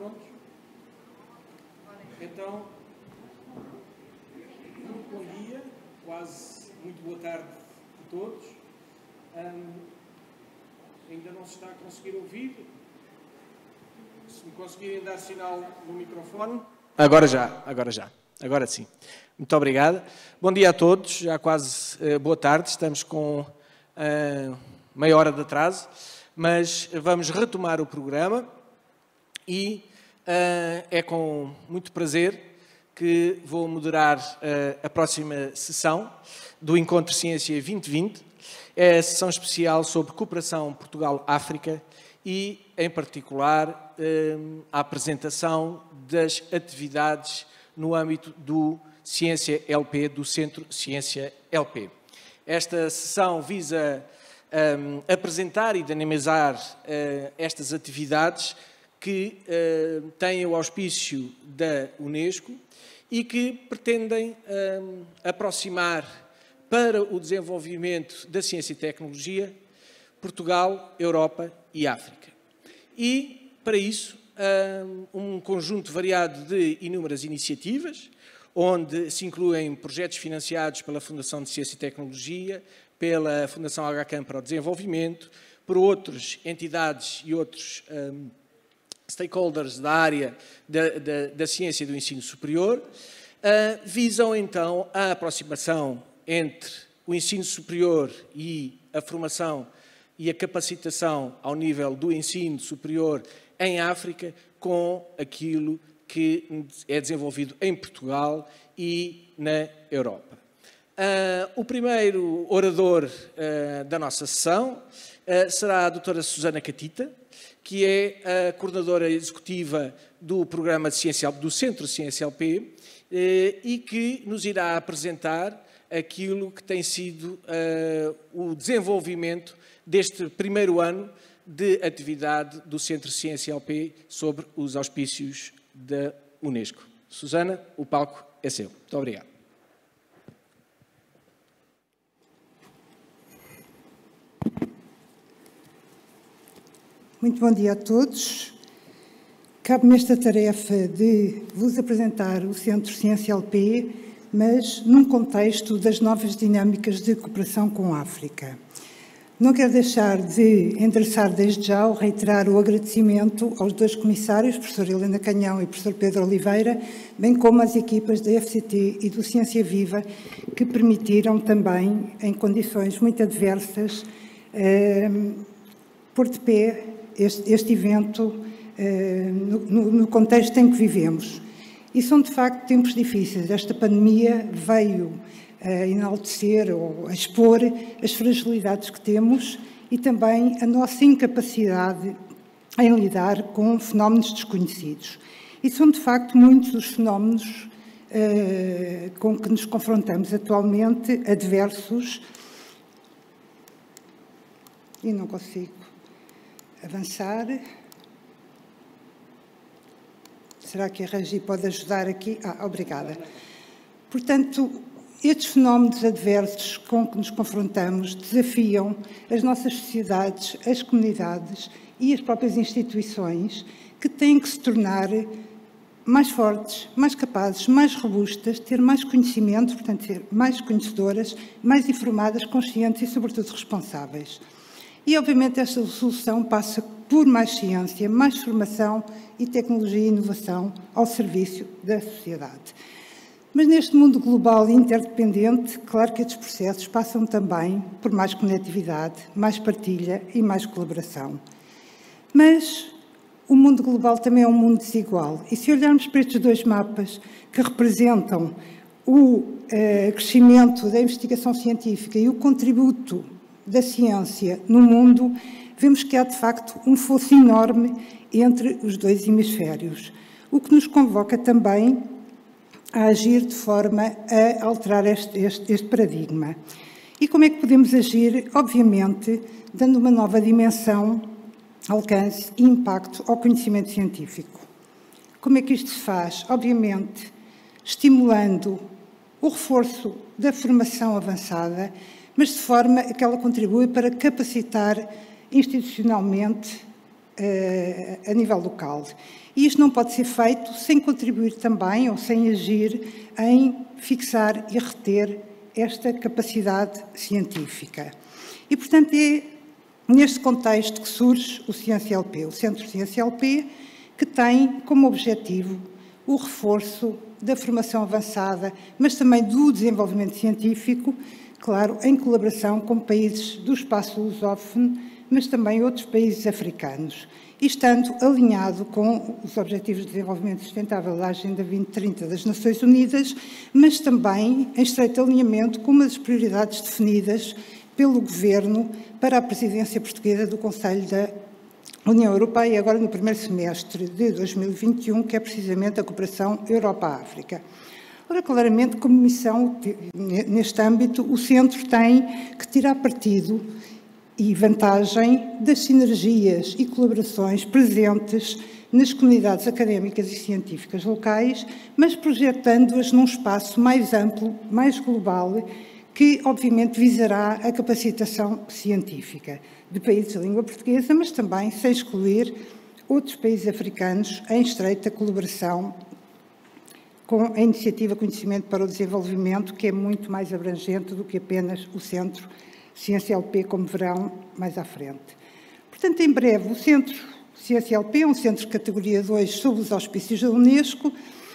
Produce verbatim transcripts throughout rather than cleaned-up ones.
Prontos? Então, muito bom dia, quase muito boa tarde a todos. Um, ainda não se está a conseguir ouvir. Se me conseguirem dar sinal no microfone. Agora já, agora já, agora sim. Muito obrigado. Bom dia a todos, já quase uh, boa tarde, estamos com uh, meia hora de atraso, mas vamos retomar o programa e uh, é com muito prazer que vou moderar uh, a próxima sessão do Encontro Ciência vinte vinte, é a sessão especial sobre cooperação Portugal-África e, em particular, uh, a apresentação das atividades no âmbito do Ciência L P, do Centro Ciência L P. Esta sessão visa um, apresentar e dinamizar uh, estas atividades que uh, têm o auspício da Unesco e que pretendem um, aproximar para o desenvolvimento da ciência e tecnologia Portugal, Europa e África. E, para isso, um, um conjunto variado de inúmeras iniciativas, onde se incluem projetos financiados pela Fundação de Ciência e Tecnologia, pela Fundação H C A M para o Desenvolvimento, por outras entidades e outros um, stakeholders da área da, da, da ciência e do ensino superior, uh, visam então a aproximação entre o ensino superior e a formação e a capacitação ao nível do ensino superior em África com aquilo que é desenvolvido em Portugal e na Europa. Uh, o primeiro orador uh, da nossa sessão uh, será a doutora Susana Catita, que é a coordenadora executiva do Programa de Ciência, do Centro Ciência L P, uh, e que nos irá apresentar aquilo que tem sido uh, o desenvolvimento deste primeiro ano de atividade do Centro Ciência L P sobre os auspícios da Unesco. Susana, o palco é seu. Muito obrigado. Muito bom dia a todos. Cabe-me esta tarefa de vos apresentar o Centro Ciência L P, mas num contexto das novas dinâmicas de cooperação com a África. Não quero deixar de endereçar desde já ou reiterar o agradecimento aos dois comissários, professora Helena Canhão e professor Pedro Oliveira, bem como às equipas da F C T e do Ciência Viva, que permitiram também, em condições muito adversas, eh, pôr de pé este, este evento eh, no, no contexto em que vivemos. E são, de facto, tempos difíceis. Esta pandemia veio a enaltecer ou a expor as fragilidades que temos e também a nossa incapacidade em lidar com fenómenos desconhecidos. E são, de facto, muitos os fenómenos uh, com que nos confrontamos atualmente, adversos, e não consigo avançar. Será que a Regi pode ajudar aqui? Ah, obrigada. Portanto, estes fenómenos adversos com que nos confrontamos desafiam as nossas sociedades, as comunidades e as próprias instituições, que têm que se tornar mais fortes, mais capazes, mais robustas, ter mais conhecimento, portanto, ser mais conhecedoras, mais informadas, conscientes e, sobretudo, responsáveis. E, obviamente, esta solução passa por mais ciência, mais formação e tecnologia e inovação ao serviço da sociedade. Mas neste mundo global e interdependente, claro que estes processos passam também por mais conectividade, mais partilha e mais colaboração. Mas o mundo global também é um mundo desigual. E se olharmos para estes dois mapas que representam o eh, crescimento da investigação científica e o contributo da ciência no mundo, vemos que há, de facto, um fosso enorme entre os dois hemisférios, o que nos convoca também a agir de forma a alterar este, este, este paradigma. E como é que podemos agir? Obviamente, dando uma nova dimensão, alcance e impacto ao conhecimento científico. Como é que isto se faz? Obviamente, estimulando o reforço da formação avançada, mas de forma a que ela contribui para capacitar institucionalmente uh, a nível local. E isto não pode ser feito sem contribuir também, ou sem agir, em fixar e reter esta capacidade científica. E, portanto, é neste contexto que surge o Ciência L P, o Centro Ciência L P, que tem como objetivo o reforço da formação avançada, mas também do desenvolvimento científico, claro, em colaboração com países do espaço lusófono, mas também outros países africanos, e estando alinhado com os Objetivos de Desenvolvimento Sustentável da Agenda vinte trinta das Nações Unidas, mas também em estreito alinhamento com as prioridades definidas pelo Governo para a presidência portuguesa do Conselho da União Europeia, agora no primeiro semestre de dois mil e vinte e um, que é precisamente a cooperação Europa-África. Ora, claramente, como missão, neste âmbito, o Centro tem que tirar partido e vantagem das sinergias e colaborações presentes nas comunidades académicas e científicas locais, mas projetando-as num espaço mais amplo, mais global, que obviamente visará a capacitação científica de países de língua portuguesa, mas também sem excluir outros países africanos em estreita colaboração com a iniciativa Conhecimento para o Desenvolvimento, que é muito mais abrangente do que apenas o Centro Ciência L P, como verão mais à frente. Portanto, em breve, o Centro Ciência L P é um centro de categoria dois sob os auspícios da Unesco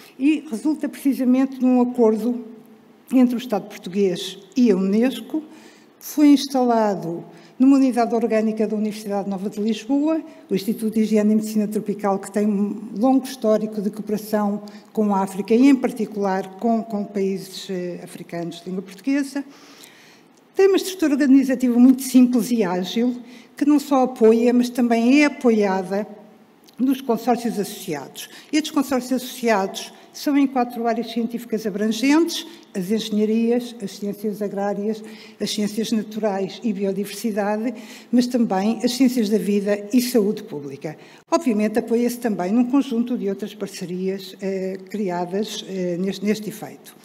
e resulta precisamente num acordo entre o Estado português e a Unesco. Foi instalado numa unidade orgânica da Universidade Nova de Lisboa, o Instituto de Higiene e Medicina Tropical, que tem um longo histórico de cooperação com a África e, em particular, com, com países eh, africanos de língua portuguesa. Tem uma estrutura organizativa muito simples e ágil, que não só apoia, mas também é apoiada nos consórcios associados. E estes consórcios associados são em quatro áreas científicas abrangentes: as engenharias, as ciências agrárias, as ciências naturais e biodiversidade, mas também as ciências da vida e saúde pública. Obviamente, apoia-se também num conjunto de outras parcerias eh, criadas eh, neste, neste efeito.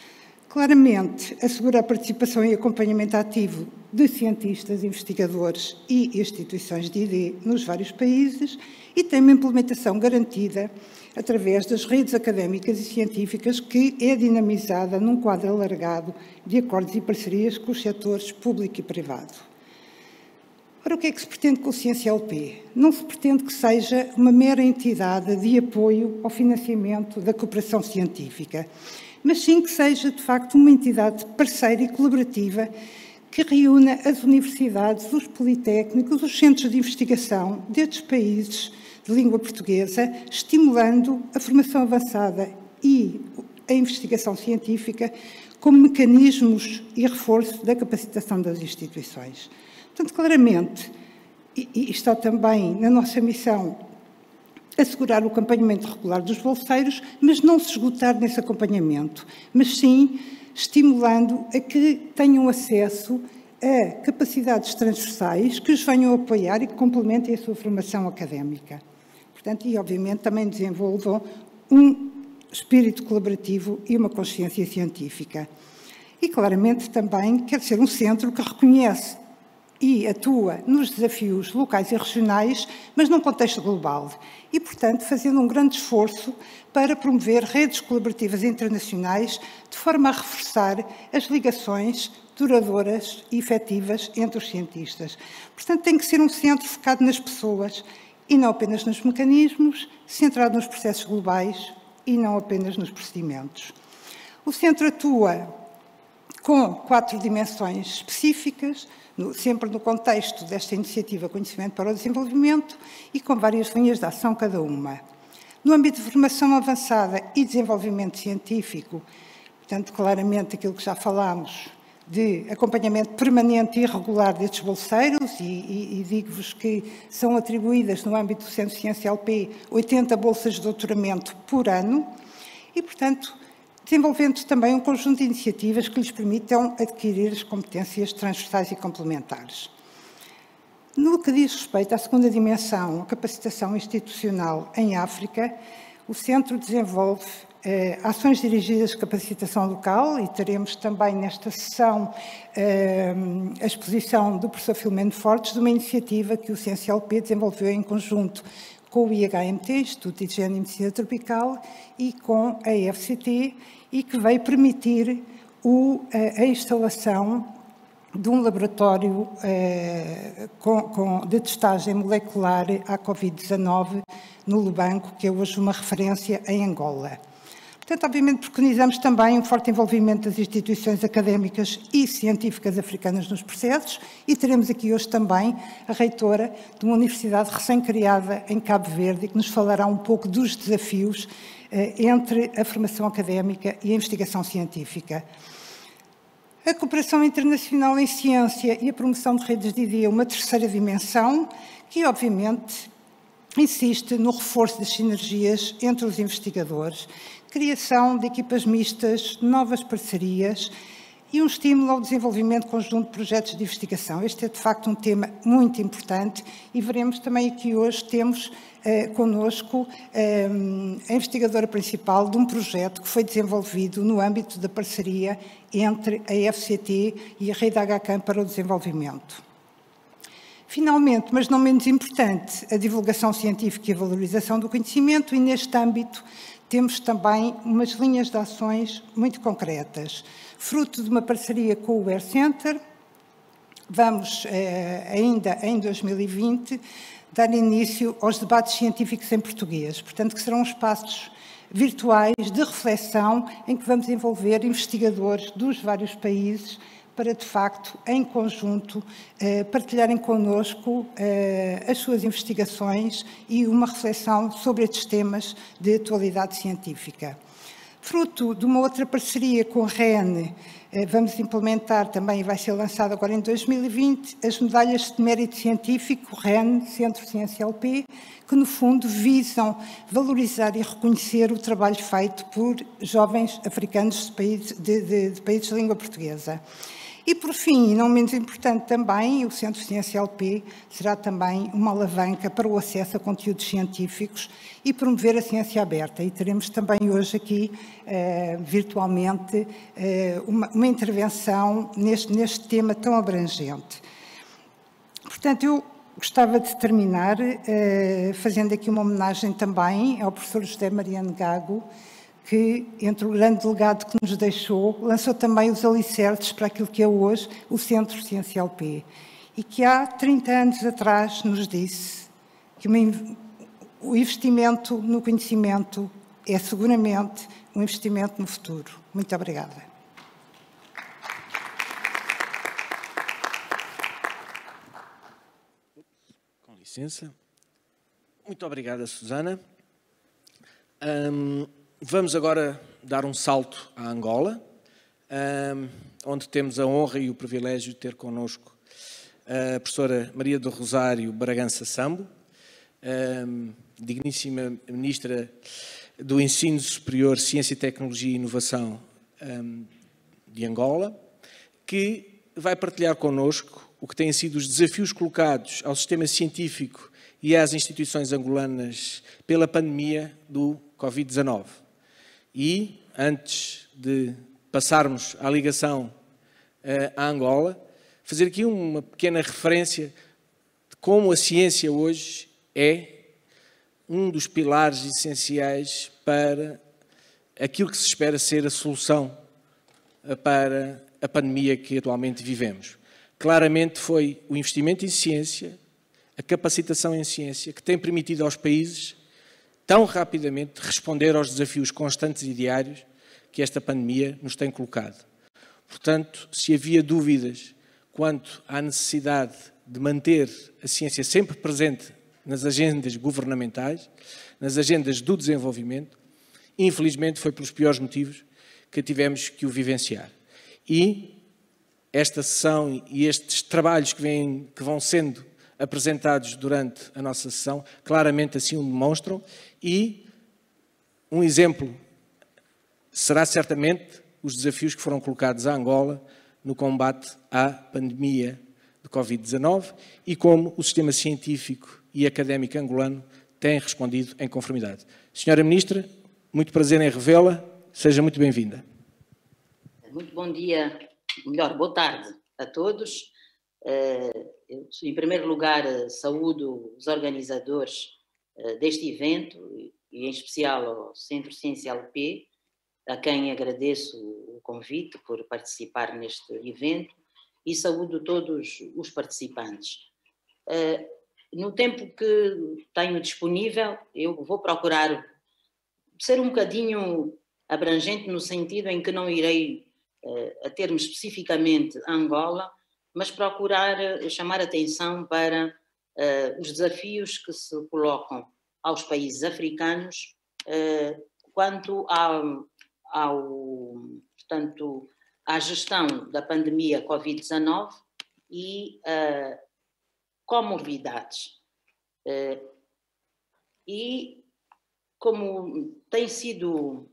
Claramente, assegura a participação e acompanhamento ativo de cientistas, investigadores e instituições de I D nos vários países e tem uma implementação garantida através das redes académicas e científicas, que é dinamizada num quadro alargado de acordos e parcerias com os setores público e privado. Ora, o que é que se pretende com o Ciência L P? Não se pretende que seja uma mera entidade de apoio ao financiamento da cooperação científica, mas sim que seja, de facto, uma entidade parceira e colaborativa que reúna as universidades, os politécnicos, os centros de investigação destes países de língua portuguesa, estimulando a formação avançada e a investigação científica como mecanismos e reforço da capacitação das instituições. Portanto, claramente, e, e está também na nossa missão assegurar o acompanhamento regular dos bolseiros, mas não se esgotar nesse acompanhamento, mas sim estimulando a que tenham acesso a capacidades transversais que os venham a apoiar e que complementem a sua formação académica. Portanto, e obviamente também desenvolvam um espírito colaborativo e uma consciência científica. E claramente também quer ser um centro que reconhece e atua nos desafios locais e regionais, mas num contexto global. E, portanto, fazendo um grande esforço para promover redes colaborativas internacionais, de forma a reforçar as ligações duradouras e efetivas entre os cientistas. Portanto, tem que ser um centro focado nas pessoas e não apenas nos mecanismos, centrado nos processos globais e não apenas nos procedimentos. O centro atua com quatro dimensões específicas, no, sempre no contexto desta iniciativa Conhecimento para o Desenvolvimento e com várias linhas de ação cada uma. No âmbito de formação avançada e desenvolvimento científico, portanto, claramente aquilo que já falámos, de acompanhamento permanente e regular destes bolseiros, e, e, e digo-vos que são atribuídas no âmbito do Centro Ciência L P oitenta bolsas de doutoramento por ano e, portanto, desenvolvendo também um conjunto de iniciativas que lhes permitam adquirir as competências transversais e complementares. No que diz respeito à segunda dimensão, a capacitação institucional em África, o Centro desenvolve eh, ações dirigidas à capacitação local, e teremos também nesta sessão eh, a exposição do professor Filomeno Fortes, de uma iniciativa que o C N C L P desenvolveu em conjunto com o I H M T, Instituto de Higiene e Medicina Tropical, e com a F C T, e que veio permitir o, a, a instalação de um laboratório eh, com, com, de testagem molecular à Covid dezanove no Lubanco, que é hoje uma referência em Angola. Portanto, obviamente, preconizamos também um forte envolvimento das instituições académicas e científicas africanas nos processos, e teremos aqui hoje também a reitora de uma universidade recém-criada em Cabo Verde, que nos falará um pouco dos desafios eh, entre a formação académica e a investigação científica. A cooperação internacional em ciência e a promoção de redes de ideia é uma terceira dimensão que, obviamente, insiste no reforço das sinergias entre os investigadores, criação de equipas mistas, novas parcerias e um estímulo ao desenvolvimento conjunto de projetos de investigação. Este é, de facto, um tema muito importante e veremos também aqui hoje, temos eh, connosco eh, a investigadora principal de um projeto que foi desenvolvido no âmbito da parceria entre a F C T e a Rede H C A M para o Desenvolvimento. Finalmente, mas não menos importante, a divulgação científica e a valorização do conhecimento, e neste âmbito temos também umas linhas de ações muito concretas. Fruto de uma parceria com o Air Center, vamos, eh, ainda em dois mil e vinte, dar início aos debates científicos em português, portanto, que serão espaços virtuais de reflexão em que vamos envolver investigadores dos vários países para, de facto, em conjunto, eh, partilharem connosco eh, as suas investigações e uma reflexão sobre estes temas de atualidade científica. Fruto de uma outra parceria com a R E N, eh, vamos implementar também, e vai ser lançado agora em dois mil e vinte, as medalhas de mérito científico, R E N, Centro C N C L P, que no fundo visam valorizar e reconhecer o trabalho feito por jovens africanos de países de, de, de, países de língua portuguesa. E, por fim, e não menos importante também, o Centro C N C L P será também uma alavanca para o acesso a conteúdos científicos e promover a ciência aberta. E teremos também hoje aqui, eh, virtualmente, eh, uma, uma intervenção neste, neste tema tão abrangente. Portanto, eu gostava de terminar eh, fazendo aqui uma homenagem também ao professor José Mariano Gago, que, entre o grande legado que nos deixou, lançou também os alicerces para aquilo que é hoje o Centro C N C L P. E que há trinta anos atrás nos disse que uma, o investimento no conhecimento é seguramente um investimento no futuro. Muito obrigada. Com licença. Muito obrigada, Susana. Um... Vamos agora dar um salto à Angola, onde temos a honra e o privilégio de ter connosco a professora Maria do Rosário Bragança Sambo, digníssima Ministra do Ensino Superior, Ciência, Tecnologia e Inovação de Angola, que vai partilhar connosco o que têm sido os desafios colocados ao sistema científico e às instituições angolanas pela pandemia do Covid dezanove. E, antes de passarmos à ligação uh, à Angola, fazer aqui uma pequena referência de como a ciência hoje é um dos pilares essenciais para aquilo que se espera ser a solução uh, para a pandemia que atualmente vivemos. Claramente foi o investimento em ciência, a capacitação em ciência, que tem permitido aos países tão rapidamente responder aos desafios constantes e diários que esta pandemia nos tem colocado. Portanto, se havia dúvidas quanto à necessidade de manter a ciência sempre presente nas agendas governamentais, nas agendas do desenvolvimento, infelizmente foi pelos piores motivos que tivemos que o vivenciar. E esta sessão e estes trabalhos que, vêm, que vão sendo apresentados durante a nossa sessão, claramente assim o demonstram, e um exemplo será certamente os desafios que foram colocados à Angola no combate à pandemia de Covid dezanove e como o sistema científico e académico angolano tem respondido em conformidade. Senhora Ministra, muito prazer em revê-la. Seja muito bem-vinda. Muito bom dia, melhor, boa tarde a todos. Eu, em primeiro lugar, saúdo os organizadores deste evento e, em especial, ao Centro Ciência L P, a quem agradeço o convite por participar neste evento e saúdo todos os participantes. No tempo que tenho disponível, eu vou procurar ser um bocadinho abrangente no sentido em que não irei a ter-me especificamente a Angola, mas procurar chamar atenção para os desafios que se colocam aos países africanos quanto ao, ao, portanto, à gestão da pandemia covid dezanove e uh, comorbidades. Uh, e, como tem sido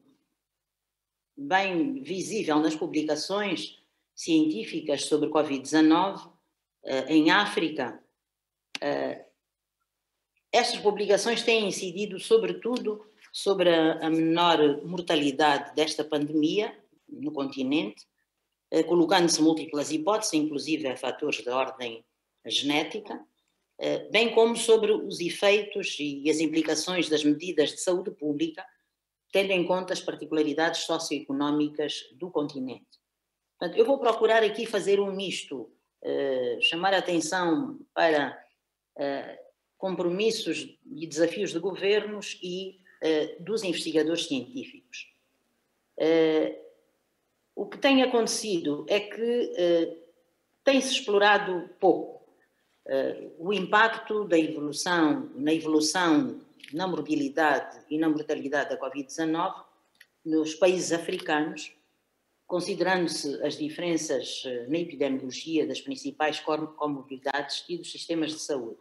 bem visível nas publicações científicas sobre covid dezanove, uh, em África, uh, estas publicações têm incidido, sobretudo, sobre a, a menor mortalidade desta pandemia no continente, uh, colocando-se múltiplas hipóteses, inclusive a fatores de ordem genética, uh, bem como sobre os efeitos e as implicações das medidas de saúde pública, tendo em conta as particularidades socioeconómicas do continente. Portanto, eu vou procurar aqui fazer um misto, uh, chamar a atenção para uh, compromissos e desafios de governos e uh, dos investigadores científicos. Uh, o que tem acontecido é que uh, tem-se explorado pouco uh, o impacto da evolução, na evolução, na morbilidade e na mortalidade da covid dezanove nos países africanos, considerando-se as diferenças uh, na epidemiologia das principais comorbidades e dos sistemas de saúde.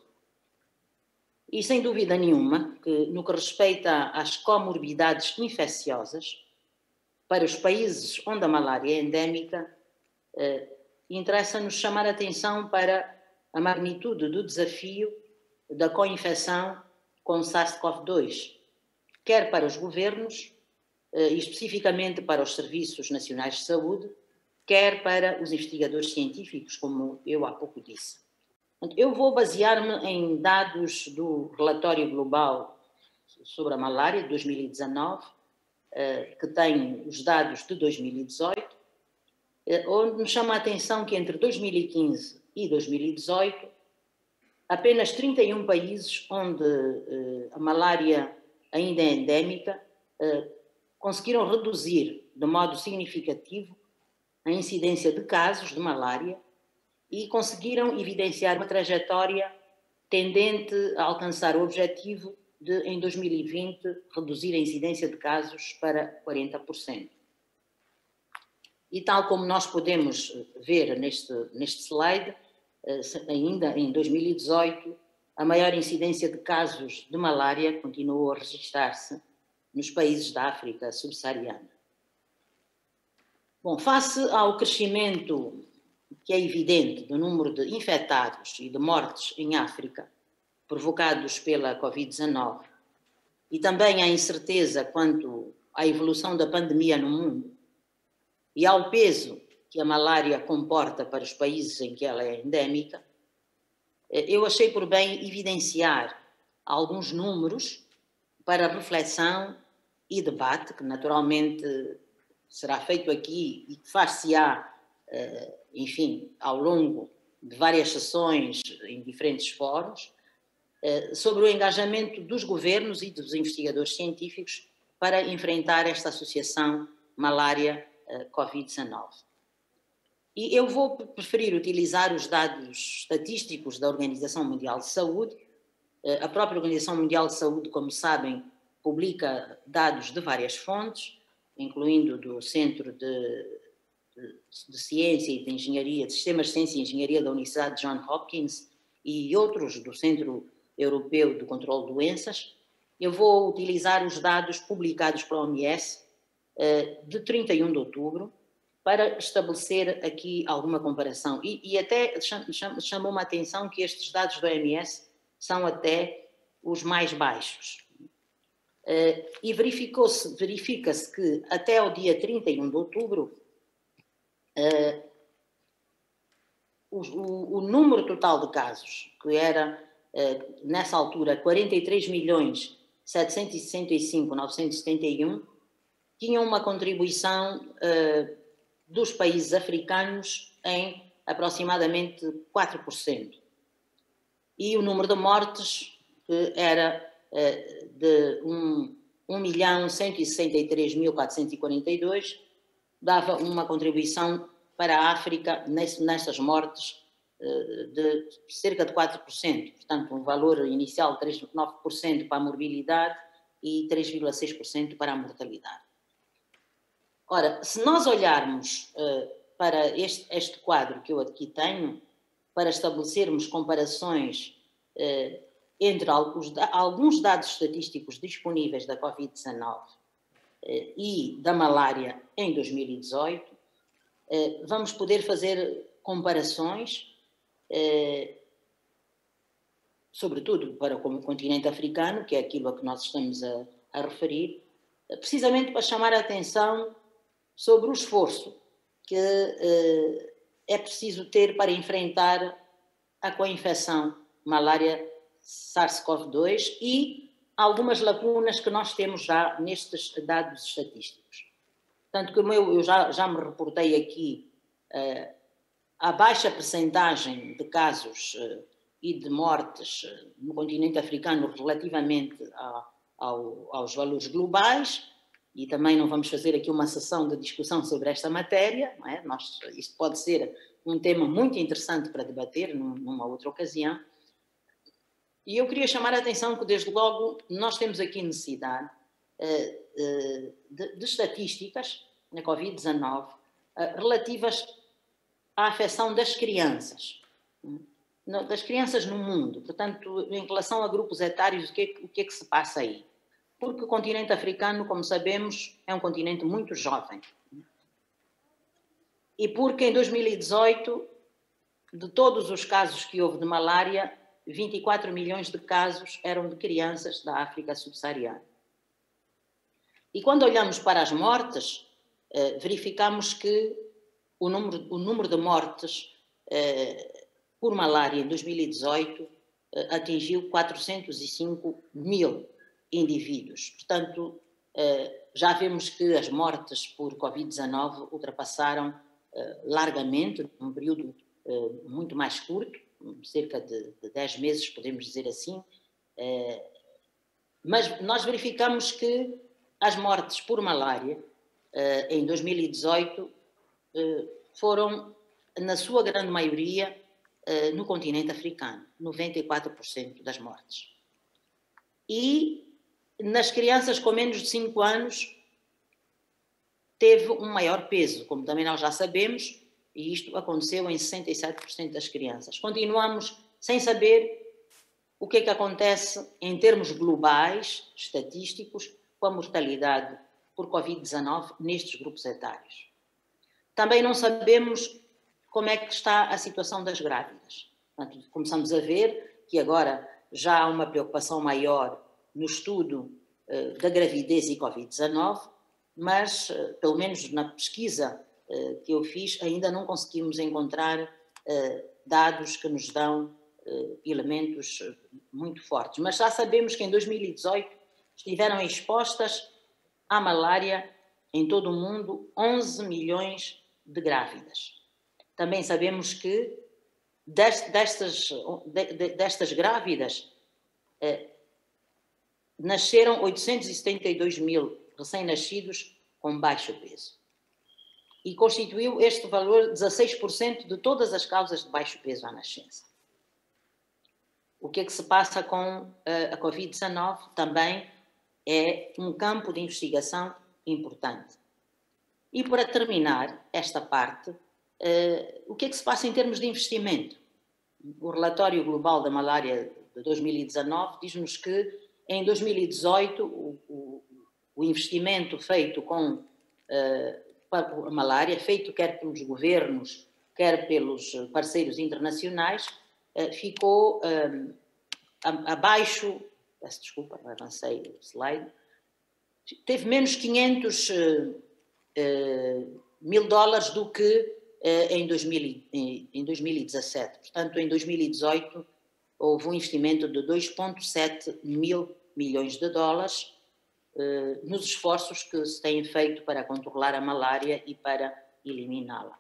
E sem dúvida nenhuma que, no que respeita às comorbidades infecciosas, para os países onde a malária é endémica, eh, interessa-nos chamar a atenção para a magnitude do desafio da co-infecção com SARS CoV dois, quer para os governos, eh, e especificamente para os Serviços Nacionais de Saúde, quer para os investigadores científicos, como eu há pouco disse. Eu vou basear-me em dados do Relatório Global sobre a Malária de dois mil e dezanove, que tem os dados de dois mil e dezoito, onde me chama a atenção que entre dois mil e quinze e dois mil e dezoito, apenas trinta e um países onde a malária ainda é endémica conseguiram reduzir de modo significativo a incidência de casos de malária e conseguiram evidenciar uma trajetória tendente a alcançar o objetivo de, em dois mil e vinte, reduzir a incidência de casos para quarenta por cento. E tal como nós podemos ver neste, neste slide, ainda em dois mil e dezoito, a maior incidência de casos de malária continuou a registrar-se nos países da África subsaariana. Bom, face ao crescimento que é evidente do número de infectados e de mortes em África, provocados pela covid dezanove, e também à incerteza quanto à evolução da pandemia no mundo, e ao peso que a malária comporta para os países em que ela é endémica, eu achei por bem evidenciar alguns números para reflexão e debate, que naturalmente será feito aqui e que far-se-á, enfim, ao longo de várias sessões em diferentes fóruns, sobre o engajamento dos governos e dos investigadores científicos para enfrentar esta associação malária-covid dezanove. E eu vou preferir utilizar os dados estatísticos da Organização Mundial de Saúde. A própria Organização Mundial de Saúde, como sabem, publica dados de várias fontes, incluindo do Centro de, de, de Ciência e de Engenharia, de Sistemas de Ciência e Engenharia da Universidade de Johns Hopkins e outros do Centro Europeu de Controlo de Doenças. Eu vou utilizar os dados publicados pela O M S de trinta e um de outubro para estabelecer aqui alguma comparação. E, e até chamou-me a atenção que estes dados do O M S são até os mais baixos. e verificou-se, verifica-se que até ao dia trinta e um de outubro o, o, o número total de casos, que era nessa altura quarenta e três milhões setecentos e sessenta e cinco mil novecentos e setenta e um, tinha uma contribuição dos países africanos em aproximadamente quatro por cento. E o número de mortes era de um milhão cento e sessenta e três mil quatrocentos e quarenta e dois, dava uma contribuição para a África nestas mortes de cerca de quatro por cento. Portanto, um valor inicial de três vírgula nove por cento para a morbilidade e três vírgula seis por cento para a mortalidade. Ora, se nós olharmos uh, para este, este quadro que eu aqui tenho, para estabelecermos comparações uh, entre alguns, alguns dados estatísticos disponíveis da Covid dezanove uh, e da malária em dois mil e dezoito, uh, vamos poder fazer comparações, uh, sobretudo para o continente africano, que é aquilo a que nós estamos a, a referir, uh, precisamente para chamar a atenção sobre o esforço que eh, é preciso ter para enfrentar a coinfecção malária SARS-CoV dois e algumas lacunas que nós temos já nestes dados estatísticos. Tanto como eu, eu já, já me reportei aqui eh, a baixa percentagem de casos eh, e de mortes eh, no continente africano relativamente a, ao, aos valores globais. E também não vamos fazer aqui uma sessão de discussão sobre esta matéria, não é? Nós, isto pode ser um tema muito interessante para debater numa outra ocasião. E eu queria chamar a atenção que, desde logo, nós temos aqui necessidade uh, uh, de, de estatísticas na Covid dezanove uh, relativas à afecção das crianças, uh, das crianças no mundo. Portanto, em relação a grupos etários, o que é, o que, é que se passa aí? Porque o continente africano, como sabemos, é um continente muito jovem. E porque em dois mil e dezoito, de todos os casos que houve de malária, vinte e quatro milhões de casos eram de crianças da África subsaariana. E quando olhamos para as mortes, eh, verificamos que o número, o número de mortes eh, por malária em dois mil e dezoito eh, atingiu quatrocentos e cinco mil indivíduos. Portanto, já vemos que as mortes por Covid dezanove ultrapassaram largamente, num período muito mais curto, cerca de dez meses, podemos dizer assim, mas nós verificamos que as mortes por malária em dois mil e dezoito foram, na sua grande maioria, no continente africano, noventa e quatro por cento das mortes. E nas crianças com menos de cinco anos teve um maior peso, como também nós já sabemos, e isto aconteceu em sessenta e sete por cento das crianças. Continuamos sem saber o que é que acontece em termos globais, estatísticos, com a mortalidade por Covid dezanove nestes grupos etários. Também não sabemos como é que está a situação das grávidas. Portanto, começamos a ver que agora já há uma preocupação maior no estudo uh, da gravidez e Covid dezanove, mas, uh, pelo menos na pesquisa uh, que eu fiz, ainda não conseguimos encontrar uh, dados que nos dão uh, elementos muito fortes. Mas já sabemos que em dois mil e dezoito estiveram expostas à malária em todo o mundo onze milhões de grávidas. Também sabemos que destas, destas grávidas uh, nasceram oitocentos e setenta e dois mil recém-nascidos com baixo peso. E constituiu este valor dezasseis por cento de todas as causas de baixo peso à nascença. O que é que se passa com a Covid dezanove? Também é um campo de investigação importante. E para terminar esta parte, o que é que se passa em termos de investimento? O relatório global da malária de dois mil e dezanove diz-nos que em dois mil e dezoito, o, o, o investimento feito com uh, a malária, feito quer pelos governos, quer pelos parceiros internacionais, uh, ficou uh, abaixo, peço desculpa, avancei o slide, teve menos quinhentos mil dólares do que em, dois mil, em dois mil e dezassete. Portanto, em dois mil e dezoito houve um investimento de dois vírgula sete mil milhões de dólares nos esforços que se têm feito para controlar a malária e para eliminá-la.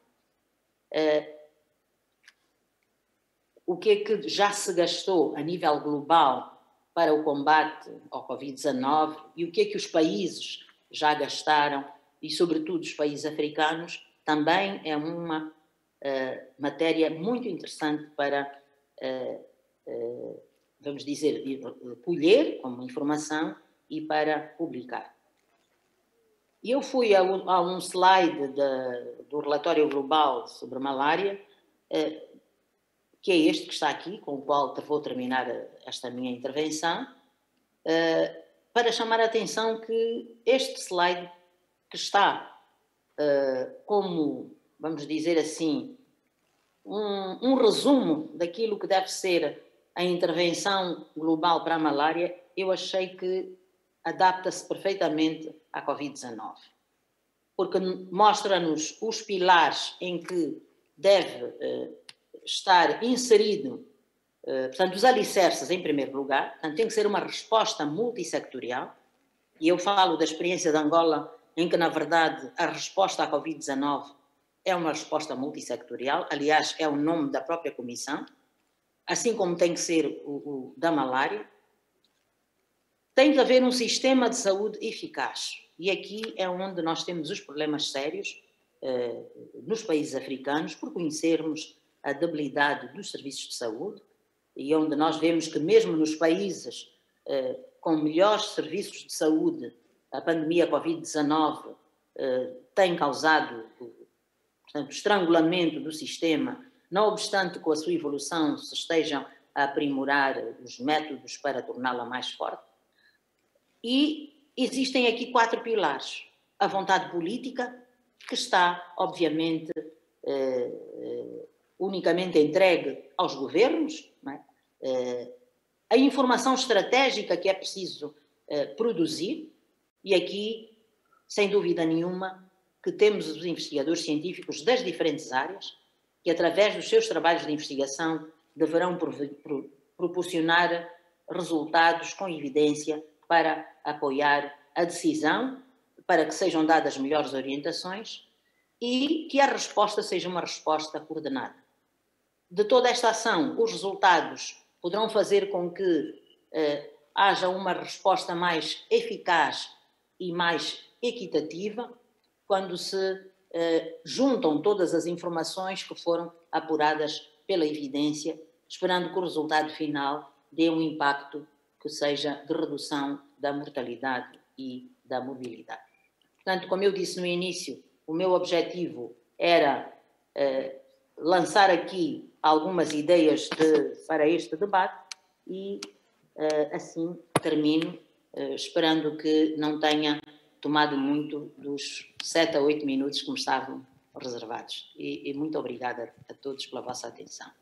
O que é que já se gastou a nível global para o combate ao Covid dezanove e o que é que os países já gastaram, e sobretudo os países africanos, também é uma uh, matéria muito interessante para, uh, uh, vamos dizer, colher como informação e para publicar. Eu fui a um, a um slide de, do relatório global sobre a malária, uh, que é este que está aqui, com o qual vou terminar esta minha intervenção, uh, para chamar a atenção que este slide que está uh, como, vamos dizer assim, um, um resumo daquilo que deve ser a intervenção global para a malária, eu achei que adapta-se perfeitamente à Covid dezanove, porque mostra-nos os pilares em que deve uh, estar inserido, uh, portanto, os alicerces em primeiro lugar, portanto, tem que ser uma resposta multissectorial, e eu falo da experiência de Angola, em que, na verdade, a resposta à Covid dezanove é uma resposta multissectorial, aliás, é o nome da própria comissão, assim como tem que ser o, o da malária. Tem que haver um sistema de saúde eficaz, e aqui é onde nós temos os problemas sérios eh, nos países africanos, por conhecermos a debilidade dos serviços de saúde, e onde nós vemos que mesmo nos países eh, com melhores serviços de saúde, a pandemia Covid dezanove eh, tem causado, portanto, o estrangulamento do sistema, não obstante com a sua evolução se estejam a aprimorar os métodos para torná-la mais forte. E existem aqui quatro pilares. A vontade política, que está, obviamente, eh, eh, unicamente entregue aos governos, não é? Eh, a informação estratégica que é preciso eh, produzir, e aqui, sem dúvida nenhuma, que temos os investigadores científicos das diferentes áreas, que através dos seus trabalhos de investigação deverão pro, pro, proporcionar resultados com evidência para apoiar a decisão, para que sejam dadas melhores orientações e que a resposta seja uma resposta coordenada. De toda esta ação, os resultados poderão fazer com que eh, haja uma resposta mais eficaz e mais equitativa quando se eh, juntam todas as informações que foram apuradas pela evidência, esperando que o resultado final dê um impacto que seja de redução da mortalidade e da morbidade. Portanto, como eu disse no início, o meu objetivo era eh, lançar aqui algumas ideias de, para este debate e eh, assim termino, eh, esperando que não tenha tomado muito dos sete a oito minutos que me estavam reservados. E, e muito obrigada a todos pela vossa atenção.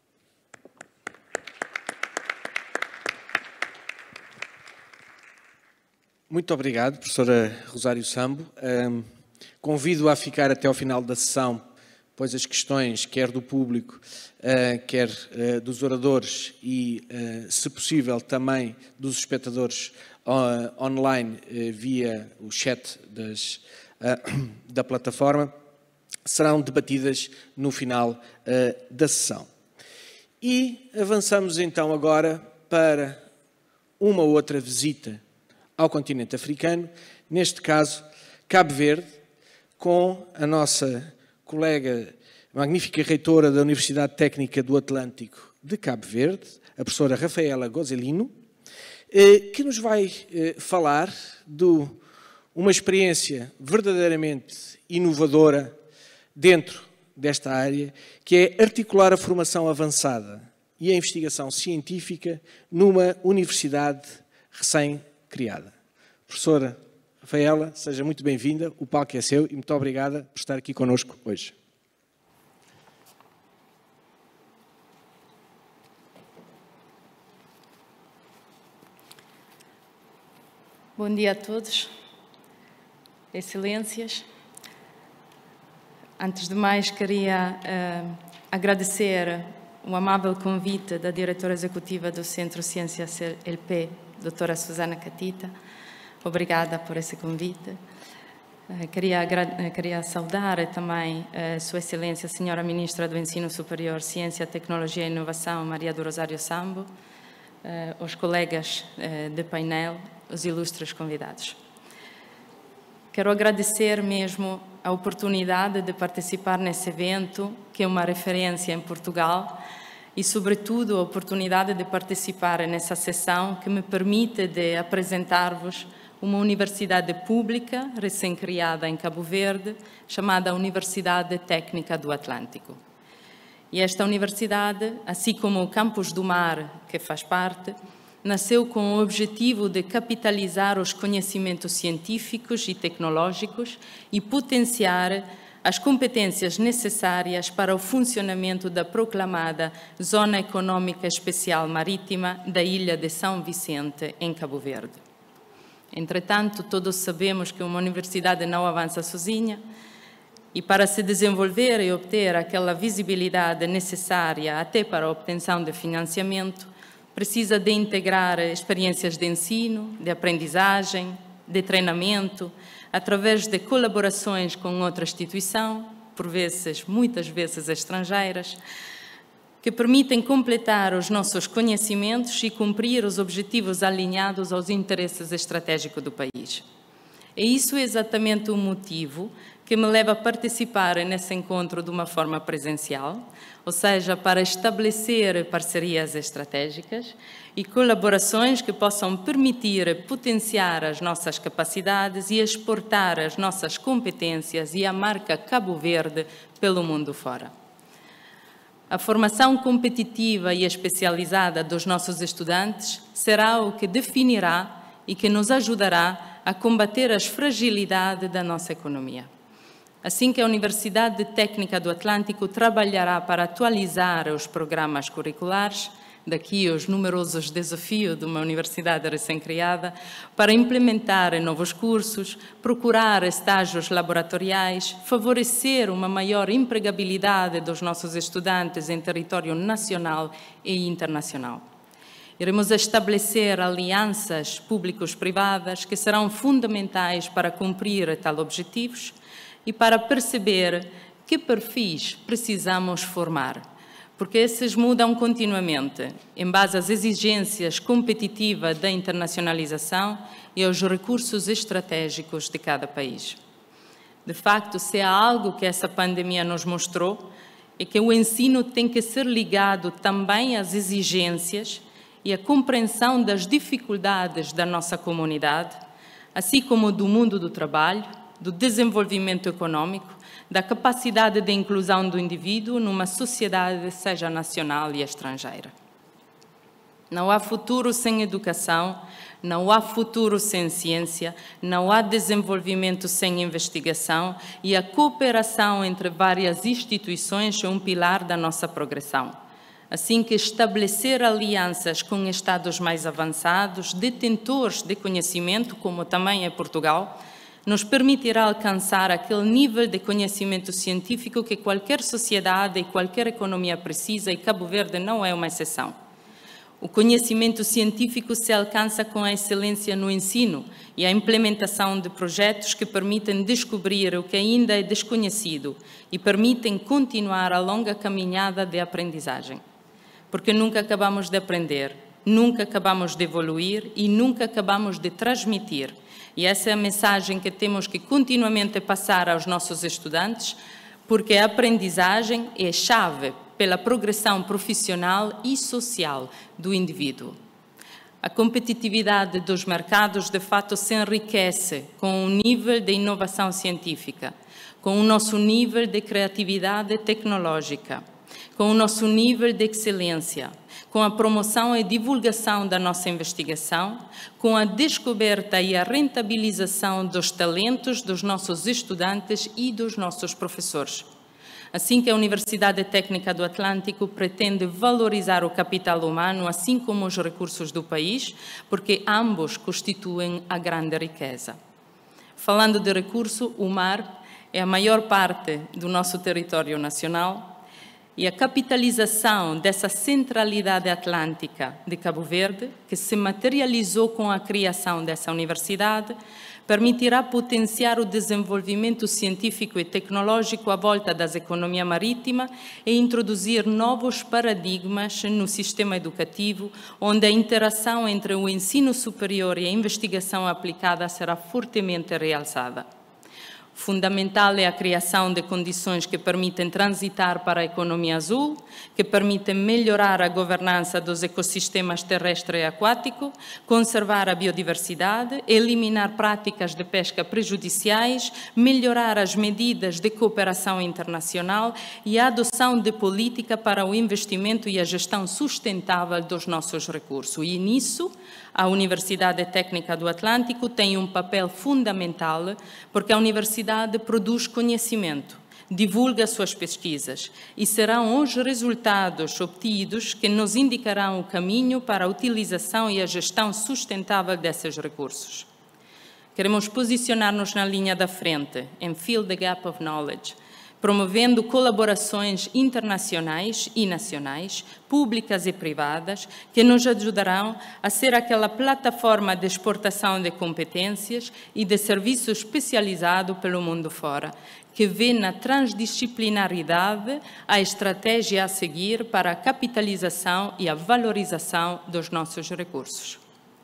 Muito obrigado, professora Rosário Sambo. Um, convido-a a ficar até ao final da sessão, pois as questões, quer do público, uh, quer uh, dos oradores e, uh, se possível, também dos espectadores uh, online uh, via o chat das, uh, da plataforma, serão debatidas no final uh, da sessão. E avançamos então agora para uma outra visita ao continente africano, neste caso, Cabo Verde, com a nossa colega, magnífica reitora da Universidade Técnica do Atlântico de Cabo Verde, a professora Rafaela Gozelino, que nos vai falar de uma experiência verdadeiramente inovadora dentro desta área, que é articular a formação avançada e a investigação científica numa universidade recém-criada. Professora Rafaela, seja muito bem-vinda, o palco é seu e muito obrigada por estar aqui connosco hoje. Bom dia a todos. Excelências, antes de mais queria uh, agradecer o amável convite da diretora executiva do Centro Ciências L P, doutora Susana Catita. Obrigada por esse convite. Uh, queria, queria saudar também uh, Sua Excelência, Senhora Ministra do Ensino Superior, Ciência, Tecnologia e Inovação, Maria do Rosário Sambo, uh, os colegas uh, de painel, os ilustres convidados. Quero agradecer mesmo a oportunidade de participar nesse evento, que é uma referência em Portugal, e, sobretudo, a oportunidade de participar nessa sessão que me permite de apresentar-vos uma universidade pública, recém-criada em Cabo Verde, chamada Universidade Técnica do Atlântico. E esta universidade, assim como o Campus do Mar, que faz parte, nasceu com o objetivo de capitalizar os conhecimentos científicos e tecnológicos e potenciar as competências necessárias para o funcionamento da proclamada Zona Econômica Especial Marítima da Ilha de São Vicente, em Cabo Verde. Entretanto, todos sabemos que uma universidade não avança sozinha e, para se desenvolver e obter aquela visibilidade necessária até para a obtenção de financiamento, precisa de integrar experiências de ensino, de aprendizagem, de treinamento, através de colaborações com outra instituição, por vezes, muitas vezes estrangeiras, que permitem completar os nossos conhecimentos e cumprir os objetivos alinhados aos interesses estratégicos do país. E isso é exatamente o motivo que me leva a participar nesse encontro de uma forma presencial, ou seja, para estabelecer parcerias estratégicas e colaborações que possam permitir potenciar as nossas capacidades e exportar as nossas competências e a marca Cabo Verde pelo mundo fora. A formação competitiva e especializada dos nossos estudantes será o que definirá e que nos ajudará a combater as fragilidades da nossa economia. Assim que a Universidade Técnica do Atlântico trabalhará para atualizar os programas curriculares, daqui os numerosos desafios de uma universidade recém-criada, para implementar novos cursos, procurar estágios laboratoriais, favorecer uma maior empregabilidade dos nossos estudantes em território nacional e internacional. Iremos estabelecer alianças públicos-privadas que serão fundamentais para cumprir tais objetivos e para perceber que perfis precisamos formar, porque esses mudam continuamente, em base às exigências competitivas da internacionalização e aos recursos estratégicos de cada país. De facto, se há algo que essa pandemia nos mostrou, é que o ensino tem que ser ligado também às exigências e à compreensão das dificuldades da nossa comunidade, assim como do mundo do trabalho, do desenvolvimento econômico, da capacidade de inclusão do indivíduo numa sociedade, seja nacional e estrangeira. Não há futuro sem educação, não há futuro sem ciência, não há desenvolvimento sem investigação e a cooperação entre várias instituições é um pilar da nossa progressão. Assim que estabelecer alianças com estados mais avançados, detentores de conhecimento, como também é Portugal, nos permitirá alcançar aquele nível de conhecimento científico que qualquer sociedade e qualquer economia precisa, e Cabo Verde não é uma exceção. O conhecimento científico se alcança com a excelência no ensino e a implementação de projetos que permitem descobrir o que ainda é desconhecido e permitem continuar a longa caminhada de aprendizagem. Porque nunca acabamos de aprender, nunca acabamos de evoluir e nunca acabamos de transmitir. E essa é a mensagem que temos que continuamente passar aos nossos estudantes, porque a aprendizagem é chave pela progressão profissional e social do indivíduo. A competitividade dos mercados, de fato, se enriquece com o nível de inovação científica, com o nosso nível de criatividade tecnológica, com o nosso nível de excelência, com a promoção e divulgação da nossa investigação, com a descoberta e a rentabilização dos talentos dos nossos estudantes e dos nossos professores. Assim que a Universidade Técnica do Atlântico pretende valorizar o capital humano, assim como os recursos do país, porque ambos constituem a grande riqueza. Falando de recurso, o mar é a maior parte do nosso território nacional e a capitalização dessa centralidade atlântica de Cabo Verde, que se materializou com a criação dessa universidade, permitirá potenciar o desenvolvimento científico e tecnológico à volta das economia marítima e introduzir novos paradigmas no sistema educativo, onde a interação entre o ensino superior e a investigação aplicada será fortemente realçada. Fundamental é a criação de condições que permitem transitar para a economia azul, que permitem melhorar a governança dos ecossistemas terrestre e aquático, conservar a biodiversidade, eliminar práticas de pesca prejudiciais, melhorar as medidas de cooperação internacional e a adoção de política para o investimento e a gestão sustentável dos nossos recursos. E nisso, a Universidade Técnica do Atlântico tem um papel fundamental, porque a universidade produz conhecimento, divulga suas pesquisas e serão os resultados obtidos que nos indicarão o caminho para a utilização e a gestão sustentável desses recursos. Queremos posicionar-nos na linha da frente, em Fill the Gap of Knowledge, promovendo colaborações internacionais e nacionais, públicas e privadas, que nos ajudarão a ser aquela plataforma de exportação de competências e de serviço especializado pelo mundo fora, que vê na transdisciplinaridade a estratégia a seguir para a capitalização e a valorização dos nossos recursos.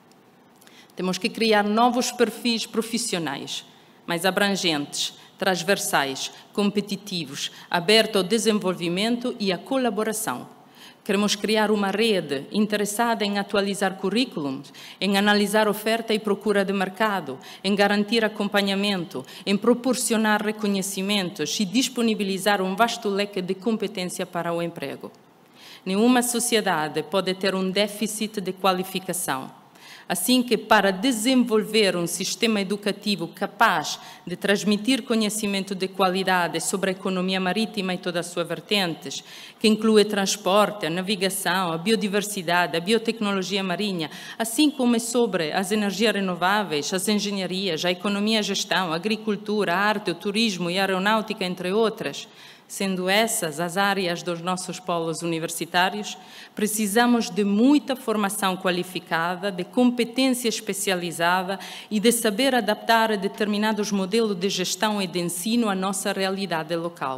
Temos que criar novos perfis profissionais, mais abrangentes, transversais, competitivos, abertos ao desenvolvimento e à colaboração. Queremos criar uma rede interessada em atualizar currículos, em analisar oferta e procura de mercado, em garantir acompanhamento, em proporcionar reconhecimentos e disponibilizar um vasto leque de competência para o emprego. Nenhuma sociedade pode ter um déficit de qualificação. Assim que, para desenvolver um sistema educativo capaz de transmitir conhecimento de qualidade sobre a economia marítima e todas as suas vertentes, que inclui transporte, a navegação, a biodiversidade, a biotecnologia marinha, assim como sobre as energias renováveis, as engenharias, a economia e a gestão, a agricultura, a arte, o turismo e a aeronáutica, entre outras, sendo essas as áreas dos nossos polos universitários, precisamos de muita formação qualificada, de competência especializada e de saber adaptar determinados modelos de gestão e de ensino à nossa realidade local.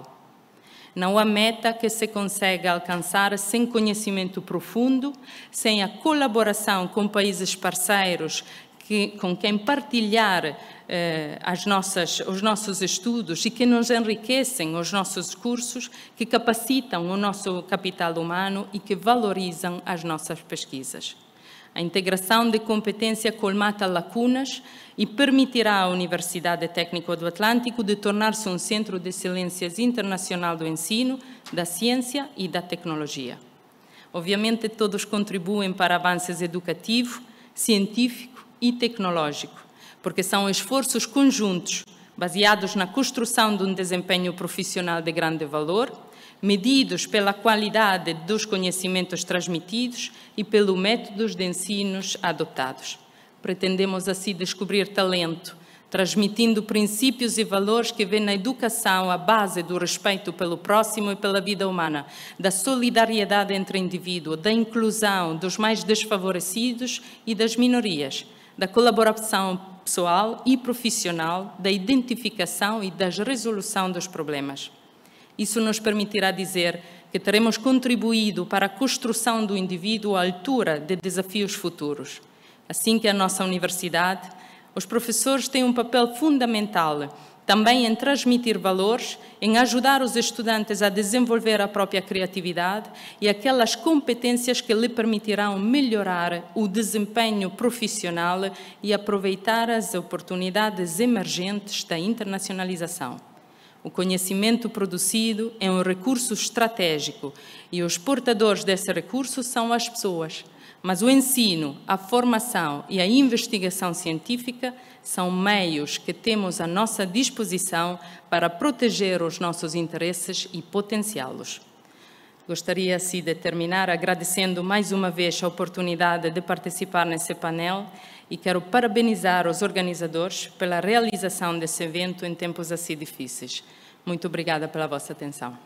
Não há meta que se consiga alcançar sem conhecimento profundo, sem a colaboração com países parceiros que, com quem partilhar eh, as nossas, os nossos estudos e que nos enriquecem os nossos cursos, que capacitam o nosso capital humano e que valorizam as nossas pesquisas. A integração de competência colmata lacunas e permitirá à Universidade Técnica do Atlântico de tornar-se um centro de excelência internacional do ensino, da ciência e da tecnologia. Obviamente, todos contribuem para avanços educativo, científico e tecnológico, porque são esforços conjuntos, baseados na construção de um desempenho profissional de grande valor, medidos pela qualidade dos conhecimentos transmitidos e pelos métodos de ensinos adotados. Pretendemos assim descobrir talento, transmitindo princípios e valores que vêem na educação a base do respeito pelo próximo e pela vida humana, da solidariedade entre indivíduos, da inclusão dos mais desfavorecidos e das minorias, da colaboração pessoal e profissional, da identificação e da resolução dos problemas. Isso nos permitirá dizer que teremos contribuído para a construção do indivíduo à altura de desafios futuros. Assim que a nossa universidade, os professores têm um papel fundamental também em transmitir valores, em ajudar os estudantes a desenvolver a própria criatividade e aquelas competências que lhe permitirão melhorar o desempenho profissional e aproveitar as oportunidades emergentes da internacionalização. O conhecimento produzido é um recurso estratégico e os portadores desse recurso são as pessoas. Mas o ensino, a formação e a investigação científica são meios que temos à nossa disposição para proteger os nossos interesses e potenciá-los. Gostaria, assim, de terminar agradecendo mais uma vez a oportunidade de participar nesse painel e quero parabenizar os organizadores pela realização desse evento em tempos assim difíceis. Muito obrigada pela vossa atenção.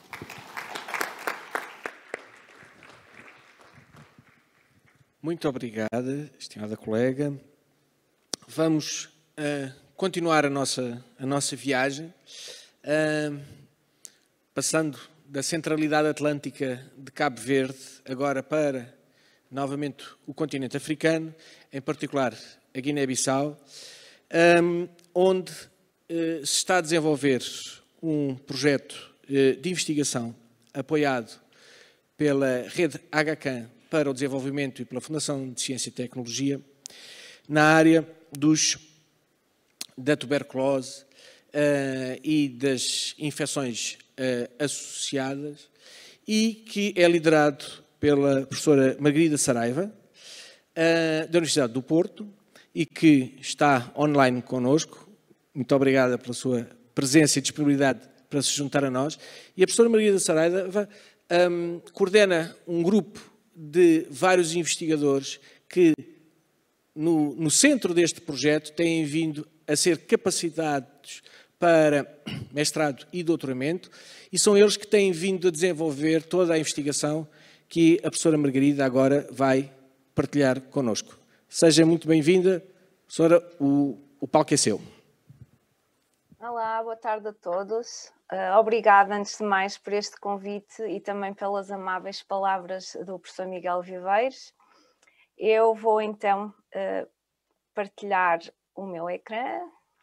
Muito obrigada, estimada colega. Vamos uh, continuar a nossa, a nossa viagem, uh, passando da centralidade atlântica de Cabo Verde, agora para, novamente, o continente africano, em particular a Guiné-Bissau, um, onde uh, se está a desenvolver um projeto uh, de investigação apoiado pela rede Aga Khan para o desenvolvimento e pela Fundação de Ciência e Tecnologia, na área dos, da tuberculose uh, e das infecções uh, associadas, e que é liderado pela professora Margarida Saraiva, uh, da Universidade do Porto, e que está online connosco. Muito obrigada pela sua presença e disponibilidade para se juntar a nós. E a professora Margarida Saraiva um, coordena um grupo de vários investigadores que, no, no centro deste projeto, têm vindo a ser capacitados para mestrado e doutoramento, e são eles que têm vindo a desenvolver toda a investigação que a professora Margarida agora vai partilhar connosco. Seja muito bem-vinda, professora, o, o palco é seu. Olá, boa tarde a todos. Uh, obrigada, antes de mais, por este convite e também pelas amáveis palavras do professor Miguel Viveiros. Eu vou, então, uh, partilhar o meu ecrã.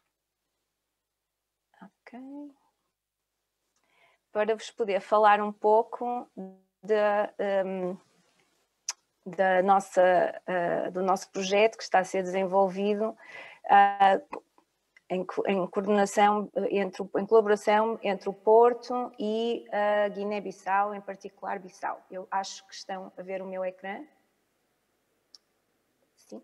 Ok. Para vos poder falar um pouco de, um, da nossa, uh, do nosso projeto que está a ser desenvolvido uh, Em, em coordenação, entre, em colaboração entre o Porto e a Guiné-Bissau, em particular Bissau. Eu acho que estão a ver o meu ecrã. Sim?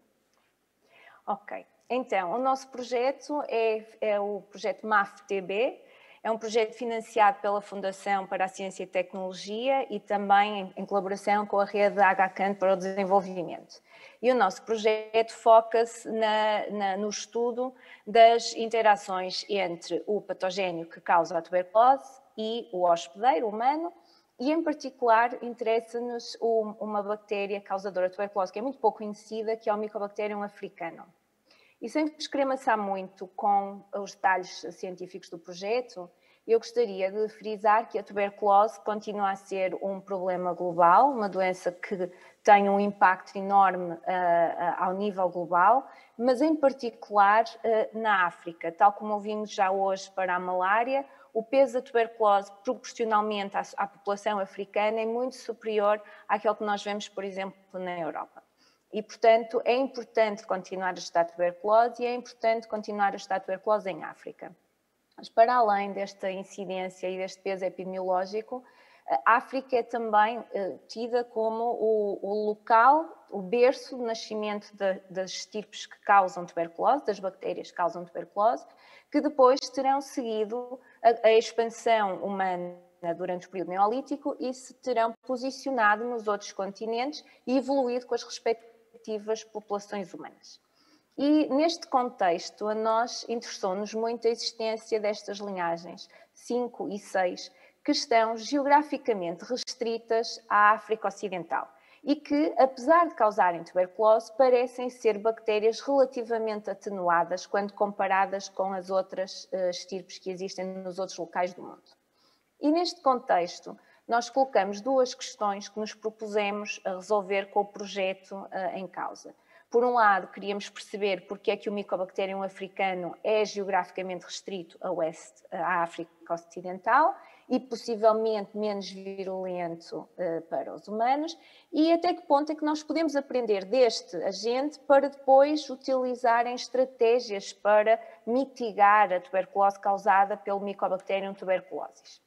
Ok. Então, o nosso projeto é, é o projeto M A F T B, é um projeto financiado pela Fundação para a Ciência e Tecnologia e também em, em colaboração com a rede Aga Khan para o Desenvolvimento. E o nosso projeto foca-se na, na, no estudo das interações entre o patogénio que causa a tuberculose e o hospedeiro humano, e em particular interessa-nos uma bactéria causadora de tuberculose que é muito pouco conhecida, que é o Mycobacterium africanum. E sem vos querer amassar muito com os detalhes científicos do projeto, eu gostaria de frisar que a tuberculose continua a ser um problema global, uma doença que tem um impacto enorme uh, uh, ao nível global, mas em particular uh, na África. Tal como ouvimos já hoje para a malária, o peso da tuberculose proporcionalmente à, à população africana é muito superior àquele que nós vemos, por exemplo, na Europa. E, portanto, é importante continuar a estudar tuberculose e é importante continuar a estudar tuberculose em África. Mas, para além desta incidência e deste peso epidemiológico, a África é também uh, tida como o, o local, o berço de nascimento de, das estirpes que causam tuberculose, das bactérias que causam tuberculose, que depois terão seguido a, a expansão humana durante o período neolítico e se terão posicionado nos outros continentes e evoluído com as respectivas populações humanas. E neste contexto, a nós interessou-nos muito a existência destas linhagens, cinco e seis, que estão geograficamente restritas à África Ocidental e que, apesar de causarem tuberculose, parecem ser bactérias relativamente atenuadas quando comparadas com as outras uh, estirpes que existem nos outros locais do mundo. E neste contexto, nós colocamos duas questões que nos propusemos a resolver com o projeto uh, em causa. Por um lado, queríamos perceber porque é que o Mycobacterium africano é geograficamente restrito a oeste, à África Ocidental e possivelmente menos virulento uh, para os humanos, e até que ponto é que nós podemos aprender deste agente para depois utilizar em estratégias para mitigar a tuberculose causada pelo Mycobacterium tuberculosis.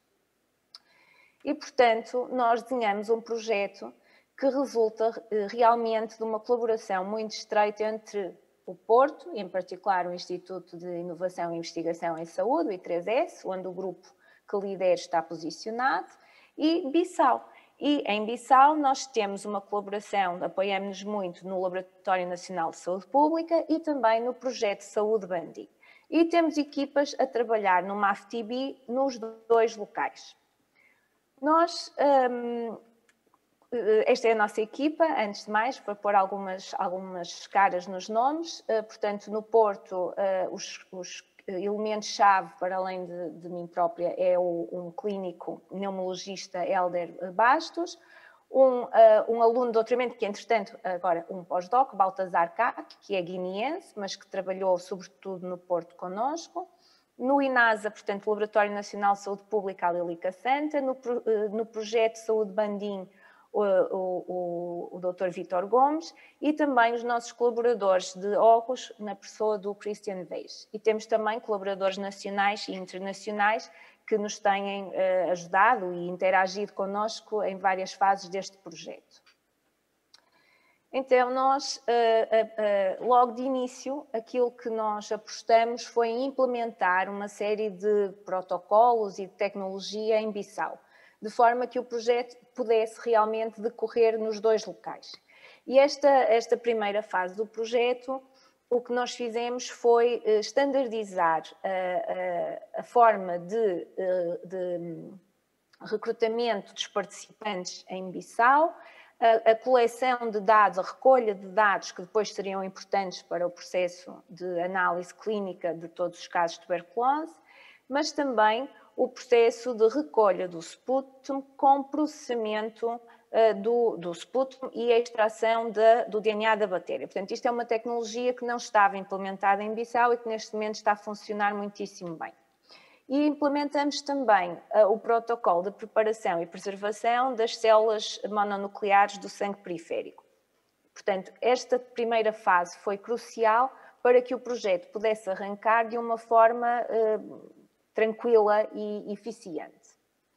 E, portanto, nós desenhamos um projeto que resulta realmente de uma colaboração muito estreita entre o Porto, em particular o Instituto de Inovação e Investigação em Saúde, o I três S, onde o grupo que lidera está posicionado, e Bissau. E em Bissau nós temos uma colaboração, apoiamos-nos muito no Laboratório Nacional de Saúde Pública e também no Projeto Saúde Bandi. E temos equipas a trabalhar no M A F T B nos dois locais. Nós, um, esta é a nossa equipa, antes de mais, para pôr algumas, algumas caras nos nomes. Uh, portanto, no Porto, uh, os, os elementos-chave, para além de, de mim própria, é o, um clínico pneumologista Hélder Bastos, um, uh, um aluno de doutoramento, que entretanto agora um pós-doc, Baltazar Cac, que é guineense, mas que trabalhou sobretudo no Porto connosco. No INASA, portanto, Laboratório Nacional de Saúde Pública, a Lilica Santa. No, uh, no projeto Saúde Bandim, o, o, o doutor Vítor Gomes, e também os nossos colaboradores de óculos, na pessoa do Christian Weiss. E temos também colaboradores nacionais e internacionais que nos têm uh, ajudado e interagido connosco em várias fases deste projeto. Então, nós, uh, uh, uh, logo de início, aquilo que nós apostamos foi em implementar uma série de protocolos e de tecnologia em Bissau, de forma que o projeto pudesse realmente decorrer nos dois locais. E esta, esta primeira fase do projeto, o que nós fizemos foi standardizar a, a, a forma de, de recrutamento dos participantes em Bissau, a, a coleção de dados, a recolha de dados que depois seriam importantes para o processo de análise clínica de todos os casos de tuberculose, mas também o processo de recolha do sputum com processamento uh, do, do sputum e a extração de, do D N A da bactéria. Portanto, isto é uma tecnologia que não estava implementada em Bissau e que neste momento está a funcionar muitíssimo bem. E implementamos também uh, o protocolo de preparação e preservação das células mononucleares do sangue periférico. Portanto, esta primeira fase foi crucial para que o projeto pudesse arrancar de uma forma uh, tranquila e eficiente.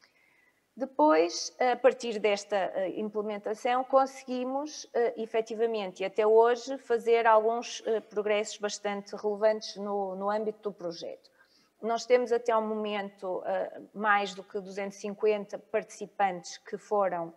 Depois, a partir desta implementação, conseguimos, efetivamente, e até hoje, fazer alguns progressos bastante relevantes no, no âmbito do projeto. Nós temos até ao momento mais do que duzentos e cinquenta participantes que foram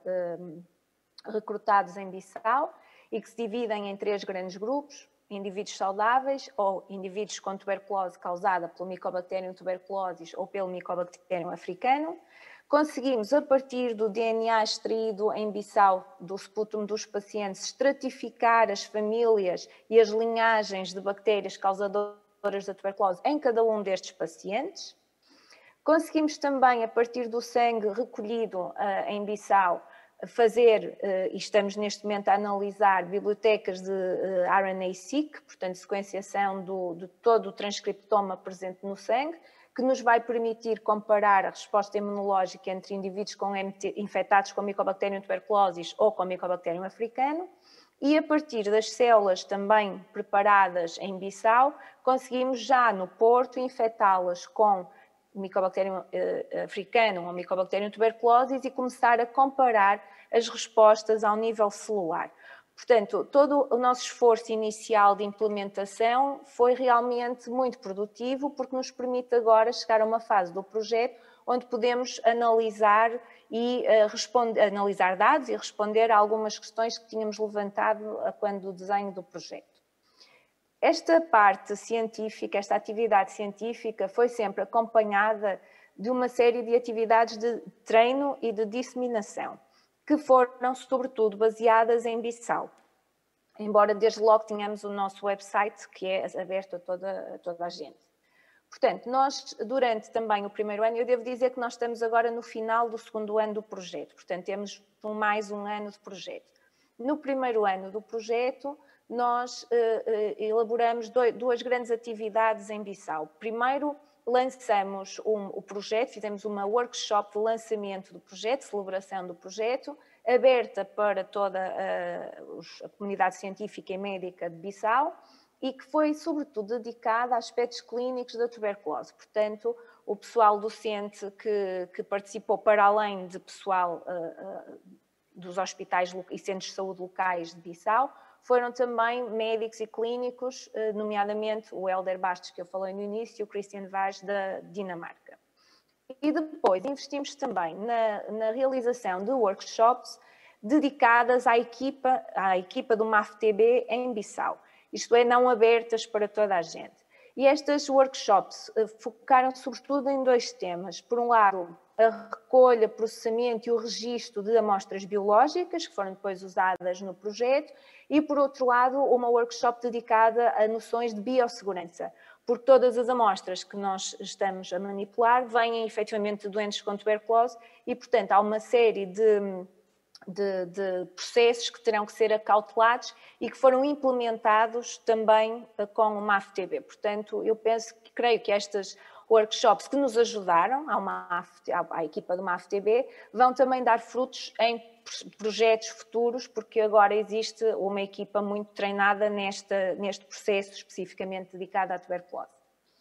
recrutados em Bissau e que se dividem em três grandes grupos: indivíduos saudáveis ou indivíduos com tuberculose causada pelo Mycobacterium tuberculosis ou pelo Mycobacterium africanum. Conseguimos, a partir do D N A extraído em Bissau do sputum dos pacientes, estratificar as famílias e as linhagens de bactérias causadoras da tuberculose em cada um destes pacientes. Conseguimos também, a partir do sangue recolhido uh, em Bissau, fazer, e estamos neste momento a analisar, bibliotecas de R N A-seq, portanto, sequenciação do, de todo o transcriptoma presente no sangue, que nos vai permitir comparar a resposta imunológica entre indivíduos com M T, infectados com Mycobacterium tuberculosis ou com Mycobacterium africanum, e a partir das células também preparadas em Bissau, conseguimos já no Porto infectá-las com Mycobacterium africanum ou Mycobacterium tuberculosis e começar a comparar as respostas ao nível celular. Portanto, todo o nosso esforço inicial de implementação foi realmente muito produtivo, porque nos permite agora chegar a uma fase do projeto onde podemos analisar, e, uh, responder, analisar dados e responder a algumas questões que tínhamos levantado quando do desenho do projeto. Esta parte científica, esta atividade científica foi sempre acompanhada de uma série de atividades de treino e de disseminação, que foram sobretudo baseadas em Bissau. Embora desde logo tenhamos o nosso website, que é aberto a toda, a toda a gente. Portanto, nós durante também o primeiro ano, eu devo dizer que nós estamos agora no final do segundo ano do projeto, portanto temos mais um ano de projeto. No primeiro ano do projeto, nós uh, uh, elaboramos dois, duas grandes atividades em Bissau. Primeiro, lançamos um, o projeto, fizemos uma workshop de lançamento do projeto, celebração do projeto, aberta para toda a, a comunidade científica e médica de Bissau, e que foi, sobretudo, dedicada a aspectos clínicos da tuberculose. Portanto, o pessoal docente que, que participou, para além de pessoal uh, uh, dos hospitais e centros de saúde locais de Bissau, foram também médicos e clínicos, nomeadamente o Hélder Bastos, que eu falei no início, e o Christian Weiss, da Dinamarca. E depois investimos também na, na realização de workshops dedicadas à equipa, à equipa do M A F T B em Bissau, isto é, não abertas para toda a gente. E estas workshops focaram sobretudo em dois temas. Por um lado, a recolha, processamento e o registro de amostras biológicas, que foram depois usadas no projeto, e por outro lado, uma workshop dedicada a noções de biossegurança, porque todas as amostras que nós estamos a manipular vêm efetivamente de doentes com tuberculose e, portanto, há uma série de, de, de processos que terão que ser acautelados e que foram implementados também com o M A F T B. Portanto, eu penso, creio que estas workshops que nos ajudaram ao M A F, à equipa do M A F T B vão também dar frutos em projetos futuros, porque agora existe uma equipa muito treinada nesta, neste processo especificamente dedicado à tuberculose.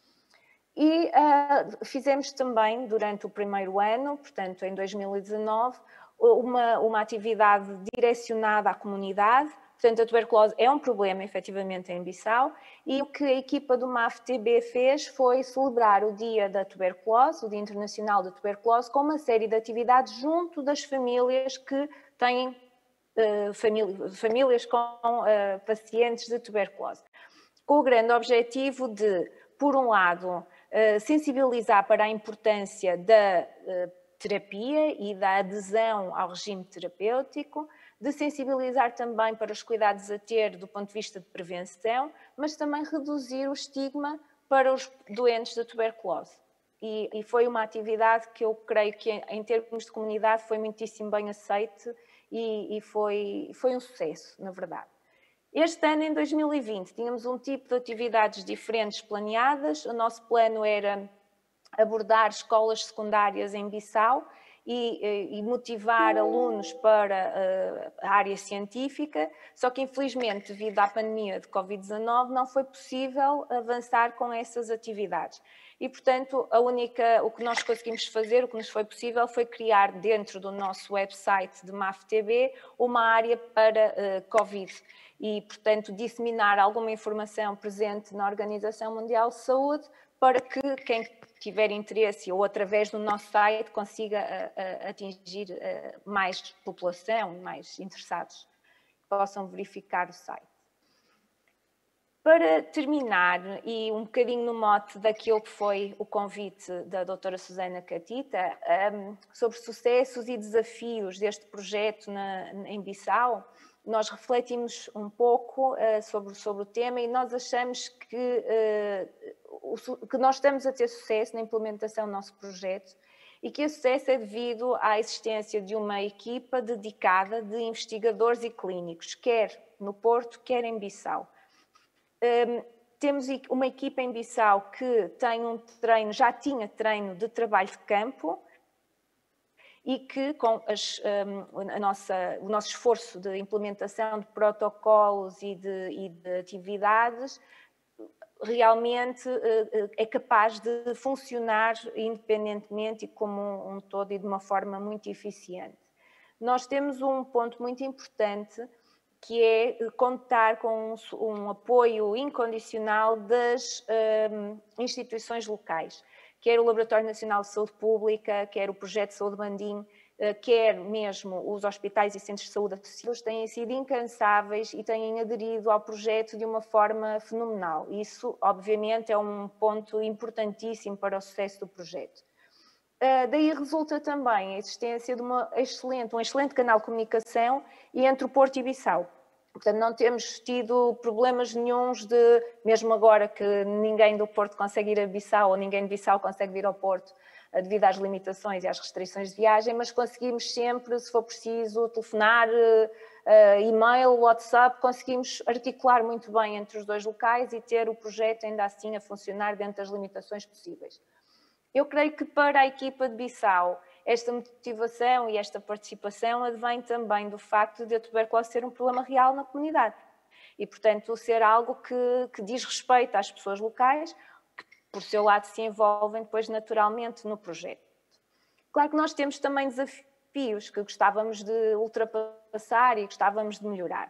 E uh, fizemos também, durante o primeiro ano, portanto em dois mil e dezanove, uma, uma atividade direcionada à comunidade. Portanto, a tuberculose é um problema, efetivamente, em Bissau, e o que a equipa do M A F T B fez foi celebrar o Dia da Tuberculose, o Dia Internacional da Tuberculose, com uma série de atividades junto das famílias que têm uh, família, famílias com uh, pacientes de tuberculose, com o grande objetivo de, por um lado, uh, sensibilizar para a importância da uh, terapia e da adesão ao regime terapêutico, de sensibilizar também para os cuidados a ter do ponto de vista de prevenção, mas também reduzir o estigma para os doentes da tuberculose. E, e foi uma atividade que eu creio que, em termos de comunidade, foi muitíssimo bem aceite e, e foi, foi um sucesso, na verdade. Este ano, em dois mil e vinte, tínhamos um tipo de atividades diferentes planeadas. O nosso plano era abordar escolas secundárias em Bissau e, e motivar alunos para a área científica, só que infelizmente devido à pandemia de covid dezanove não foi possível avançar com essas atividades. E portanto a única, o que nós conseguimos fazer, o que nos foi possível foi criar dentro do nosso website de M A F T B uma área para uh, Covid e portanto disseminar alguma informação presente na Organização Mundial de Saúde para que quem tiver interesse ou através do nosso site consiga a, a, atingir a, mais população, mais interessados, que possam verificar o site. Para terminar, e um bocadinho no mote daquilo que foi o convite da doutora Susana Catita, um, sobre sucessos e desafios deste projeto na, em Bissau, nós refletimos um pouco uh, sobre, sobre o tema e nós achamos que, uh, o, que nós estamos a ter sucesso na implementação do nosso projeto e que esse sucesso é devido à existência de uma equipa dedicada de investigadores e clínicos, quer no Porto, quer em Bissau. Um, temos uma equipa em Bissau que tem um treino, já tinha treino de trabalho de campo e que com as, um, a nossa, o nosso esforço de implementação de protocolos e de, e de atividades realmente uh, é capaz de funcionar independentemente e como um, um todo e de uma forma muito eficiente. Nós temos um ponto muito importante que é contar com um, um apoio incondicional das um, instituições locais, quer o Laboratório Nacional de Saúde Pública, quer o Projeto de Saúde Bandim, quer mesmo os hospitais e centros de saúde associados, têm sido incansáveis e têm aderido ao projeto de uma forma fenomenal. Isso, obviamente, é um ponto importantíssimo para o sucesso do projeto. Daí resulta também a existência de uma excelente, um excelente canal de comunicação entre o Porto e Bissau. Portanto, não temos tido problemas nenhuns de, mesmo agora que ninguém do Porto consegue ir a Bissau ou ninguém de Bissau consegue vir ao Porto devido às limitações e às restrições de viagem, mas conseguimos sempre, se for preciso, telefonar, e-mail, WhatsApp, conseguimos articular muito bem entre os dois locais e ter o projeto ainda assim a funcionar dentro das limitações possíveis. Eu creio que para a equipa de Bissau, esta motivação e esta participação advém também do facto de a tuberculose ser um problema real na comunidade e, portanto, ser algo que, que diz respeito às pessoas locais, que, por seu lado, se envolvem depois naturalmente no projeto. Claro que nós temos também desafios que gostávamos de ultrapassar e gostávamos de melhorar.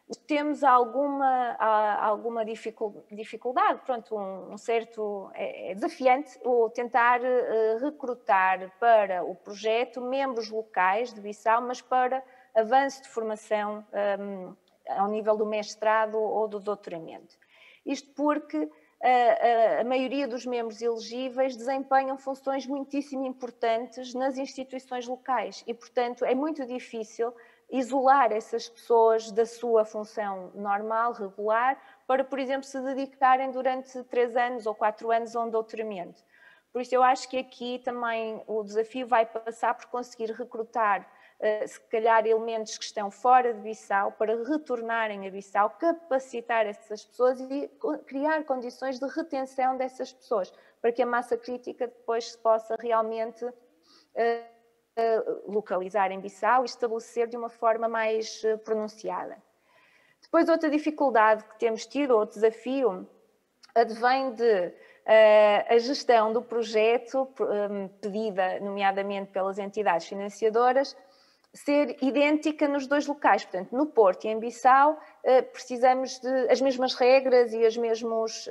Temos alguma, alguma dificuldade, pronto, um, um certo, é, é desafiante o tentar uh, recrutar para o projeto membros locais de Bissau, mas para avanço de formação um, ao nível do mestrado ou do doutoramento. Isto porque a, a, a maioria dos membros elegíveis desempenham funções muitíssimo importantes nas instituições locais e, portanto, é muito difícil isolar essas pessoas da sua função normal, regular, para, por exemplo, se dedicarem durante três anos ou quatro anos a um doutoramento. Por isso, eu acho que aqui também o desafio vai passar por conseguir recrutar, se calhar, elementos que estão fora de Bissau para retornarem a Bissau, capacitar essas pessoas e criar condições de retenção dessas pessoas, para que a massa crítica depois se possa realmente localizar em Bissau e estabelecer de uma forma mais pronunciada. Depois, outra dificuldade que temos tido, outro desafio, advém de uh, a gestão do projeto, um, pedida nomeadamente pelas entidades financiadoras, ser idêntica nos dois locais. Portanto, no Porto e em Bissau, uh, precisamos de as mesmas regras e os mesmos uh,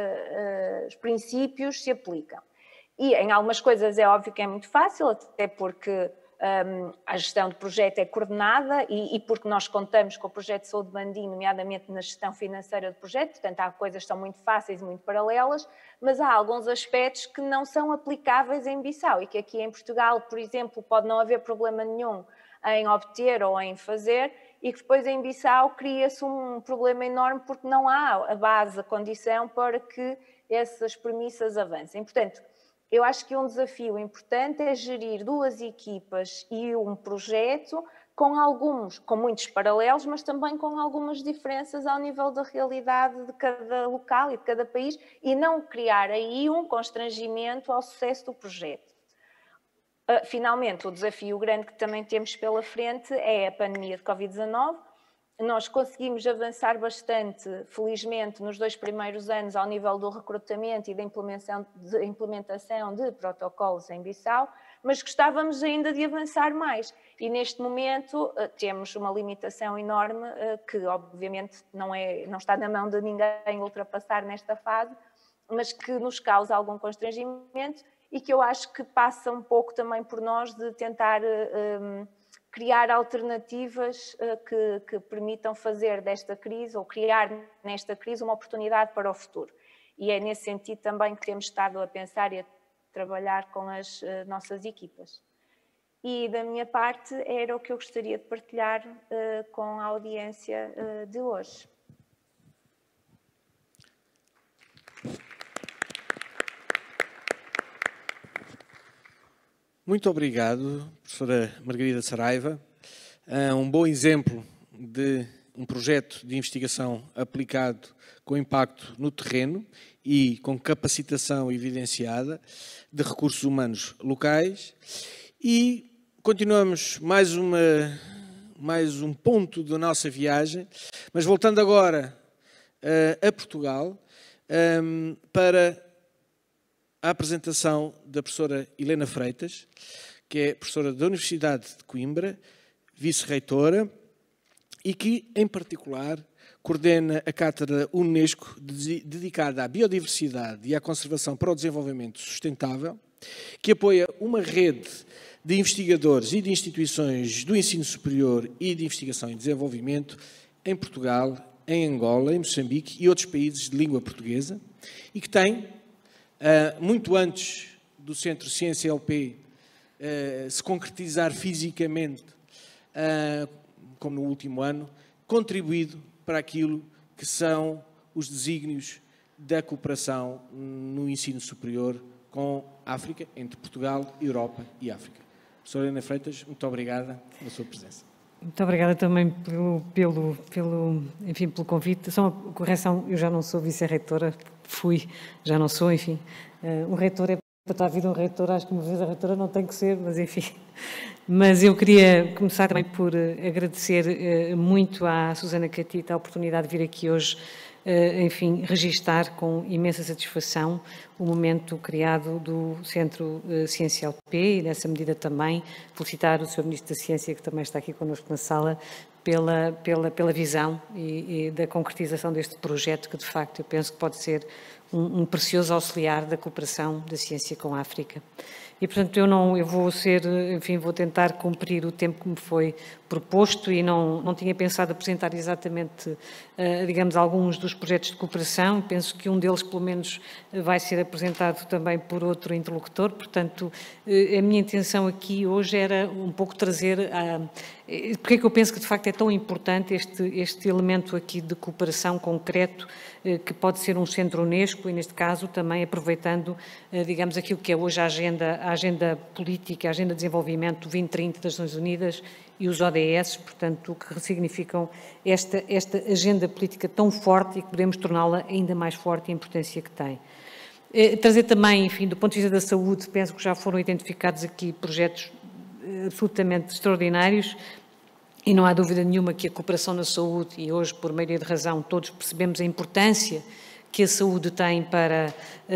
uh, os princípios se aplicam. E em algumas coisas é óbvio que é muito fácil, até porque um, a gestão de projeto é coordenada e, e porque nós contamos com o projeto de saúde Bandim, nomeadamente na gestão financeira do projeto, portanto há coisas que são muito fáceis e muito paralelas, mas há alguns aspectos que não são aplicáveis em Bissau e que aqui em Portugal, por exemplo, pode não haver problema nenhum em obter ou em fazer e que depois em Bissau cria-se um problema enorme porque não há a base, a condição para que essas premissas avancem. Portanto, eu acho que um desafio importante é gerir duas equipas e um projeto com alguns, com muitos paralelos, mas também com algumas diferenças ao nível da realidade de cada local e de cada país e não criar aí um constrangimento ao sucesso do projeto. Finalmente, o desafio grande que também temos pela frente é a pandemia de covid dezanove. Nós conseguimos avançar bastante, felizmente, nos dois primeiros anos ao nível do recrutamento e da implementação de, implementação de protocolos em Bissau, mas gostávamos ainda de avançar mais. E neste momento temos uma limitação enorme que, obviamente, não, é, não está na mão de ninguém ultrapassar nesta fase, mas que nos causa algum constrangimento e que eu acho que passa um pouco também por nós de tentar um, criar alternativas uh, que, que permitam fazer desta crise, ou criar nesta crise uma oportunidade para o futuro. E é nesse sentido também que temos estado a pensar e a trabalhar com as uh, nossas equipas. E da minha parte era o que eu gostaria de partilhar uh, com a audiência uh, de hoje. Muito obrigado, professora Margarida Saraiva. Um bom exemplo de um projeto de investigação aplicado com impacto no terreno e com capacitação evidenciada de recursos humanos locais. E continuamos mais, uma, mais um ponto da nossa viagem, mas voltando agora uh, a Portugal, um, para a apresentação da professora Helena Freitas, que é professora da Universidade de Coimbra, vice-reitora, e que, em particular, coordena a Cátedra Unesco dedicada à biodiversidade e à conservação para o desenvolvimento sustentável, que apoia uma rede de investigadores e de instituições do ensino superior e de investigação e desenvolvimento em Portugal, em Angola, em Moçambique e outros países de língua portuguesa, e que tem, muito antes do Centro Ciência L P se concretizar fisicamente, como no último ano, contribuído para aquilo que são os desígnios da cooperação no ensino superior com África, entre Portugal, Europa e África. Professora Helena Freitas, muito obrigada pela sua presença. Muito obrigada também pelo, pelo, pelo, enfim, pelo convite. Só uma correção, eu já não sou vice-reitora, fui, já não sou, enfim. Uh, um reitor é para estar a vida um reitor, acho que uma vez a reitora não tem que ser, mas enfim. Mas eu queria começar também por uh, agradecer uh, muito à Susana Catita a oportunidade de vir aqui hoje, uh, enfim, registar com imensa satisfação o momento criado do Centro uh, Ciência L P e, nessa medida também, felicitar o senhor Ministro da Ciência, que também está aqui connosco na sala, pela, pela, pela visão e, e da concretização deste projeto, que de facto eu penso que pode ser um, um precioso auxiliar da cooperação da ciência com a África. E, portanto, eu não, eu vou ser, enfim, vou tentar cumprir o tempo que me foi proposto e não, não tinha pensado apresentar exatamente, uh, digamos, alguns dos projetos de cooperação. Penso que um deles, pelo menos, vai ser apresentado também por outro interlocutor. Portanto, uh, a minha intenção aqui hoje era um pouco trazer a... Porque é que eu penso que, de facto, é tão importante este, este elemento aqui de cooperação concreto, uh, que pode ser um centro Unesco e, neste caso, também aproveitando, uh, digamos, aquilo que é hoje a agenda, a agenda política, a agenda de desenvolvimento vinte trinta das Nações Unidas e os O D S, portanto, que significam esta, esta agenda política tão forte e que podemos torná-la ainda mais forte e a importância que tem. Eh, trazer também, enfim, do ponto de vista da saúde, penso que já foram identificados aqui projetos eh, absolutamente extraordinários e não há dúvida nenhuma que a cooperação na saúde, e hoje, por maioria de razão, todos percebemos a importância que a saúde tem para,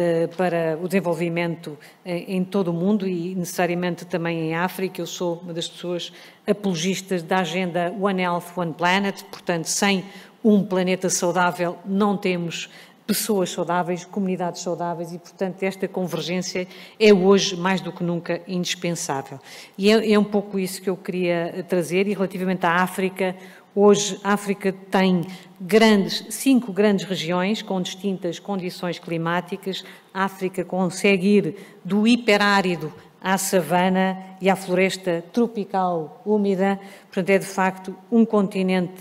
para o desenvolvimento em todo o mundo e necessariamente também em África. Eu sou uma das pessoas apologistas da agenda One Health, One Planet, portanto, sem um planeta saudável não temos pessoas saudáveis, comunidades saudáveis e, portanto, esta convergência é hoje mais do que nunca indispensável. E é, é um pouco isso que eu queria trazer. E relativamente à África, hoje a África tem grandes, cinco grandes regiões com distintas condições climáticas. A África consegue ir do hiperárido à savana e à floresta tropical úmida. Portanto, é de facto um continente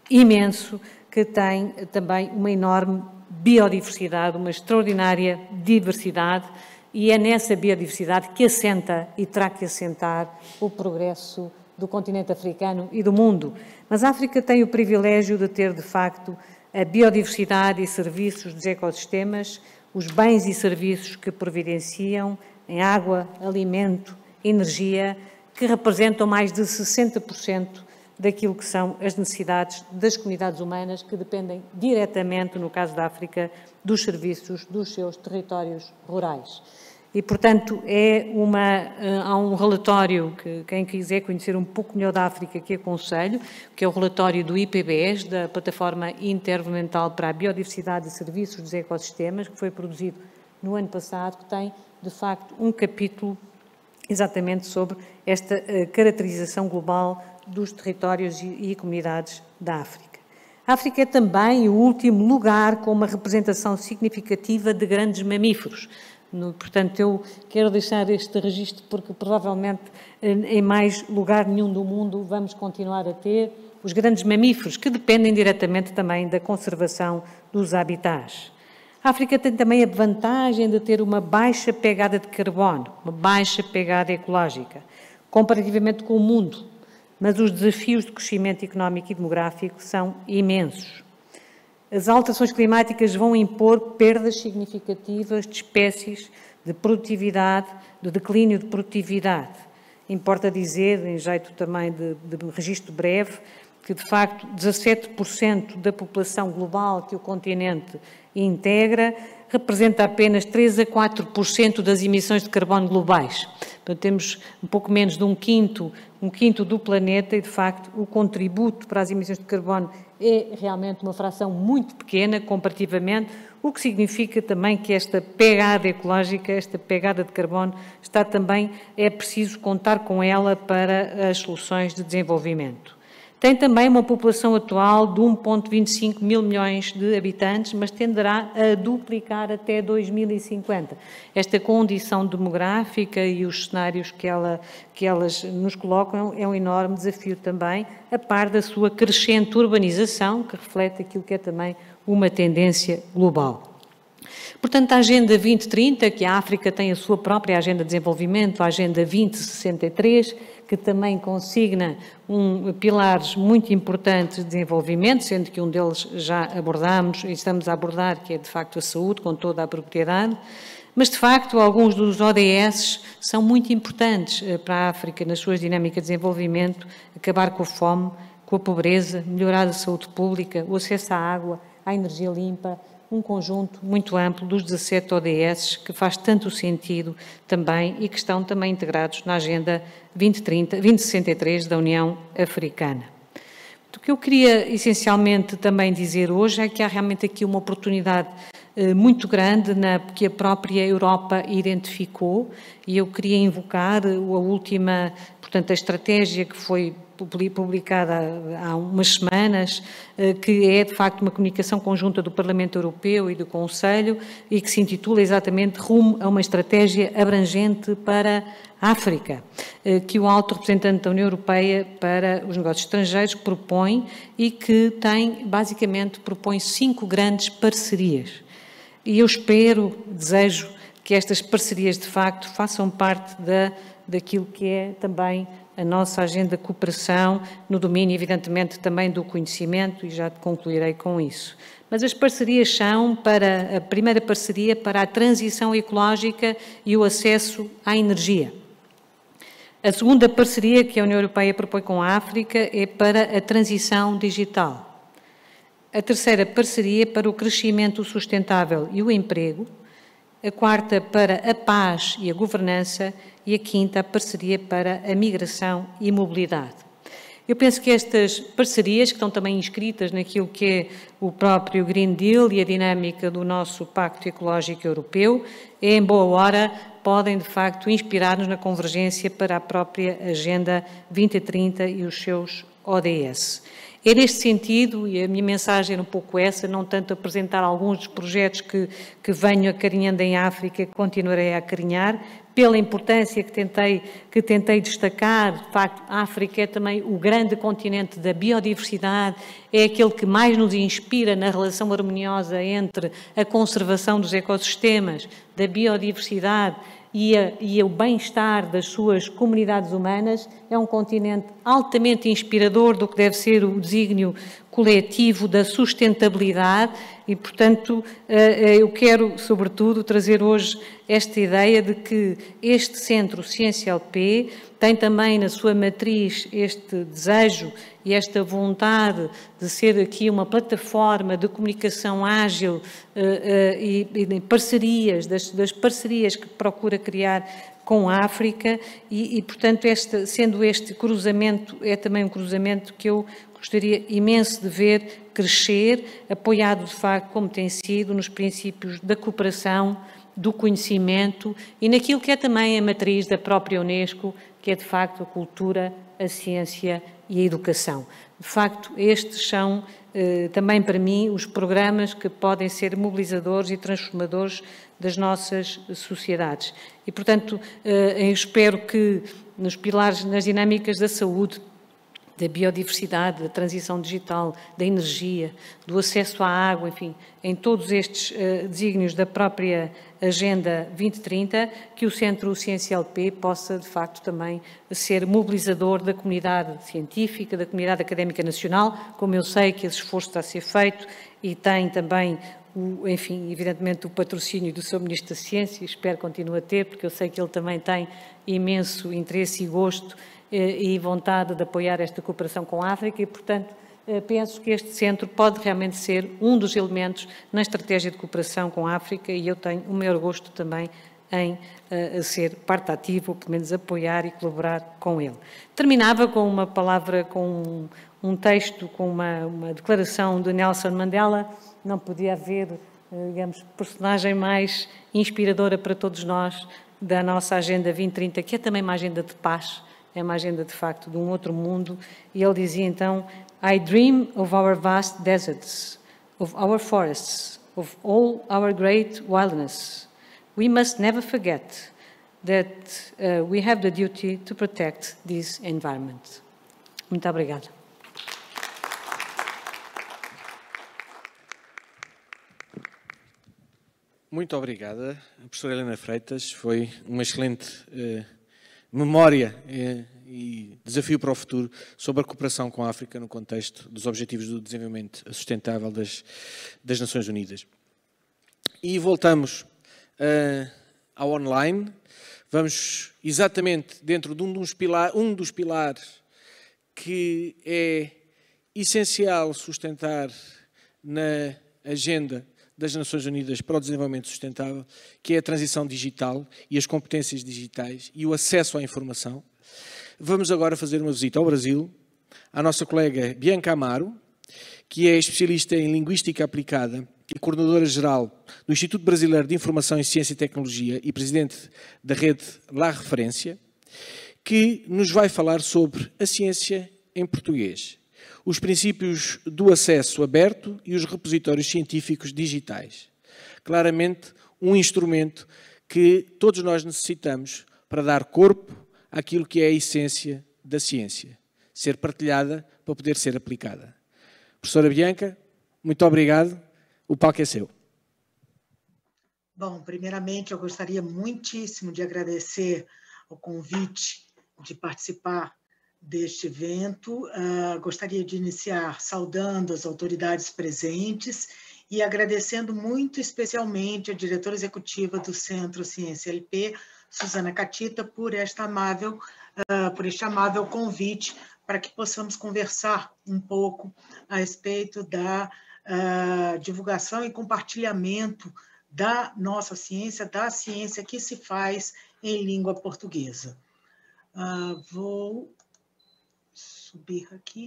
imenso que tem também uma enorme biodiversidade, uma extraordinária diversidade, e é nessa biodiversidade que assenta e terá que assentar o progresso do continente africano e do mundo. Mas a África tem o privilégio de ter, de facto, a biodiversidade e serviços dos ecossistemas, os bens e serviços que providenciam em água, alimento, energia, que representam mais de sessenta por cento daquilo que são as necessidades das comunidades humanas, que dependem diretamente, no caso da África, dos serviços dos seus territórios rurais. E, portanto, é uma, há um relatório que quem quiser conhecer um pouco melhor da África que aconselho, que é o relatório do I P B E S, da Plataforma Intergovernamental para a Biodiversidade e Serviços dos Ecossistemas, que foi produzido no ano passado, que tem, de facto, um capítulo exatamente sobre esta caracterização global dos territórios e comunidades da África. A África é também o último lugar com uma representação significativa de grandes mamíferos. No, portanto, eu quero deixar este registro porque provavelmente em mais lugar nenhum do mundo vamos continuar a ter os grandes mamíferos que dependem diretamente também da conservação dos habitats. A África tem também a vantagem de ter uma baixa pegada de carbono, uma baixa pegada ecológica, comparativamente com o mundo, mas os desafios de crescimento económico e demográfico são imensos. As alterações climáticas vão impor perdas significativas de espécies, de produtividade, de declínio de produtividade. Importa dizer, em jeito também de, de registro breve, que de facto dezassete por cento da população global que o continente integra representa apenas três a quatro por cento das emissões de carbono globais. Portanto, temos um pouco menos de um quinto, um quinto do planeta e, de facto, o contributo para as emissões de carbono é realmente uma fração muito pequena comparativamente, o que significa também que esta pegada ecológica, esta pegada de carbono, está também, é preciso contar com ela para as soluções de desenvolvimento. Tem também uma população atual de um vírgula vinte e cinco mil milhões de habitantes, mas tenderá a duplicar até dois mil e cinquenta. Esta condição demográfica e os cenários que, ela, que elas nos colocam é um enorme desafio também, a par da sua crescente urbanização, que reflete aquilo que é também uma tendência global. Portanto, a Agenda vinte trinta, que a África tem a sua própria Agenda de Desenvolvimento, a Agenda vinte sessenta e três, que também consigna um, pilares muito importantes de desenvolvimento, sendo que um deles já abordamos e estamos a abordar, que é de facto a saúde, com toda a propriedade, mas de facto alguns dos O D S são muito importantes para a África nas suas dinâmicas de desenvolvimento, acabar com a fome, com a pobreza, melhorar a saúde pública, o acesso à água, à energia limpa, um conjunto muito amplo dos dezassete O D S que faz tanto sentido também e que estão também integrados na Agenda vinte trinta, vinte sessenta e três da União Africana. O que eu queria essencialmente também dizer hoje é que há realmente aqui uma oportunidade eh, muito grande na, que a própria Europa identificou, e eu queria invocar a última, portanto, a estratégia que foi publicada há umas semanas, que é de facto uma comunicação conjunta do Parlamento Europeu e do Conselho e que se intitula exatamente Rumo a uma estratégia abrangente para a África, que o alto representante da União Europeia para os negócios estrangeiros propõe e que tem, basicamente, propõe cinco grandes parcerias. E eu espero, desejo que estas parcerias de facto façam parte da, daquilo que é também a nossa agenda de cooperação no domínio, evidentemente, também do conhecimento, e já concluirei com isso. Mas as parcerias são para, a primeira parceria para a transição ecológica e o acesso à energia. A segunda parceria que a União Europeia propõe com a África é para a transição digital. A terceira parceria para o crescimento sustentável e o emprego. A quarta para a paz e a governança e a quinta a parceria para a migração e mobilidade. Eu penso que estas parcerias, que estão também inscritas naquilo que é o próprio Green Deal e a dinâmica do nosso Pacto Ecológico Europeu, em boa hora podem de facto inspirar-nos na convergência para a própria Agenda vinte trinta e os seus O D S. É neste sentido, e a minha mensagem era um pouco essa, não tanto apresentar alguns dos projetos que, que venho acarinhando em África, que continuarei a acarinhar, pela importância que tentei, que tentei destacar. De facto, a África é também o grande continente da biodiversidade, é aquele que mais nos inspira na relação harmoniosa entre a conservação dos ecossistemas, da biodiversidade e, a, e o bem-estar das suas comunidades humanas. É um continente altamente inspirador do que deve ser o desígnio coletivo da sustentabilidade e, portanto, eu quero, sobretudo, trazer hoje esta ideia de que este Centro Ciência L P tem também na sua matriz este desejo e esta vontade de ser aqui uma plataforma de comunicação ágil uh, uh, e, e parcerias, das, das parcerias que procura criar com a África e, e portanto, este, sendo este cruzamento, é também um cruzamento que eu gostaria imenso de ver crescer, apoiado de facto, como tem sido, nos princípios da cooperação, do conhecimento e naquilo que é também a matriz da própria Unesco, que é de facto a cultura, a ciência e a educação. De facto, estes são eh, também para mim os programas que podem ser mobilizadores e transformadores das nossas sociedades. E, portanto, eh, eu espero que nos pilares, nas dinâmicas da saúde, da biodiversidade, da transição digital, da energia, do acesso à água, enfim, em todos estes uh, desígnios da própria Agenda vinte trinta, que o Centro Ciência L P possa, de facto, também ser mobilizador da comunidade científica, da comunidade académica nacional, como eu sei que esse esforço está a ser feito e tem também, o, enfim, evidentemente, o patrocínio do seu Ministro da Ciência, espero que continue a ter, porque eu sei que ele também tem imenso interesse e gosto e vontade de apoiar esta cooperação com a África e, portanto, penso que este centro pode realmente ser um dos elementos na estratégia de cooperação com a África e eu tenho o maior gosto também em uh, ser parte ativa, ou pelo menos apoiar e colaborar com ele. Terminava com uma palavra, com um, um texto, com uma, uma declaração de Nelson Mandela. Não podia haver, uh, digamos, personagem mais inspiradora para todos nós da nossa Agenda vinte trinta, que é também uma agenda de paz, é uma agenda, de facto, de um outro mundo. E ele dizia, então, I dream of our vast deserts, of our forests, of all our great wilderness. We must never forget that uh, we have the duty to protect this environment. Muito obrigada. Muito obrigada, professora Helena Freitas. Foi uma excelente uh, memória uh, e desafio para o futuro sobre a cooperação com a África no contexto dos Objetivos do Desenvolvimento Sustentável das, das Nações Unidas. E voltamos uh, ao online. Vamos exatamente dentro de um dos, pilar, um dos pilares que é essencial sustentar na agenda das Nações Unidas para o Desenvolvimento Sustentável, que é a transição digital e as competências digitais e o acesso à informação. Vamos agora fazer uma visita ao Brasil à nossa colega Bianca Amaro, que é especialista em Linguística Aplicada e coordenadora-geral do Instituto Brasileiro de Informação em Ciência e Tecnologia e presidente da rede La Referência, que nos vai falar sobre a ciência em português, os princípios do acesso aberto e os repositórios científicos digitais. Claramente, um instrumento que todos nós necessitamos para dar corpo àquilo que é a essência da ciência, ser partilhada para poder ser aplicada. Professora Bianca, muito obrigado. O palco é seu. Bom, primeiramente eu gostaria muitíssimo de agradecer o convite de participar deste evento. Uh, gostaria de iniciar saudando as autoridades presentes e agradecendo muito especialmente a diretora executiva do Centro Ciência L P, Suzana Catita, por, esta amável, uh, por este amável convite para que possamos conversar um pouco a respeito da uh, divulgação e compartilhamento da nossa ciência, da ciência que se faz em língua portuguesa. Uh, vou subir aqui.